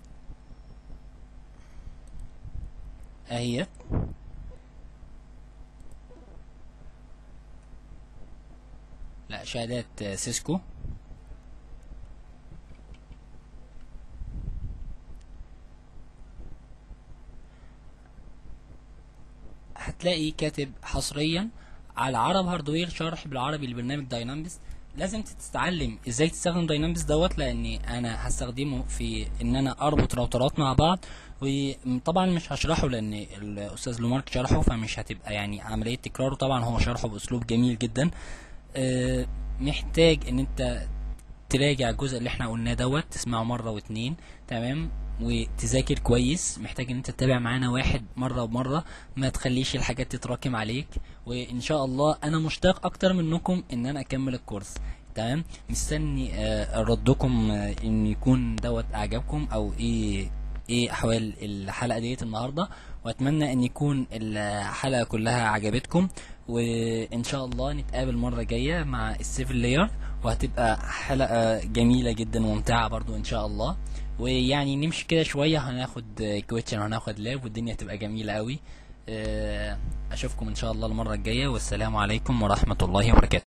S1: اهي. شهادات سيسكو. هتلاقي كاتب حصريا على عرب هاردوير شرح بالعربي لبرنامج داينامكس. لازم تتعلم ازاي تستخدم داينامكس دوت، لان انا هستخدمه في ان انا اربط راوترات مع بعض. وطبعا مش هشرحه لان الاستاذ لومارك شرحه، فمش هتبقى يعني عملية تكراره. طبعا هو شرحه باسلوب جميل جدا. محتاج ان انت تراجع الجزء اللي احنا قلناه دوت، تسمعه مرة واتنين، تمام، وتذاكر كويس. محتاج ان انت تتابع معانا واحد مرة ومرة، ما تخليش الحاجات تتراكم عليك. وان شاء الله انا مشتاق اكتر منكم ان انا اكمل الكورس، تمام. مستني ردكم، ان يكون دوت اعجابكم او ايه احوال الحلقة ديت النهاردة. واتمنى ان يكون الحلقة كلها عجبتكم، وان شاء الله نتقابل مرة جاية مع السيفل لاير، وهتبقى حلقة جميلة جدا وممتعة برضو ان شاء الله. ويعني نمشي كده شوية، هناخد كويتشن وهناخد لاب، والدنيا هتبقى جميلة قوي. اشوفكم ان شاء الله المرة الجاية، والسلام عليكم ورحمة الله وبركاته.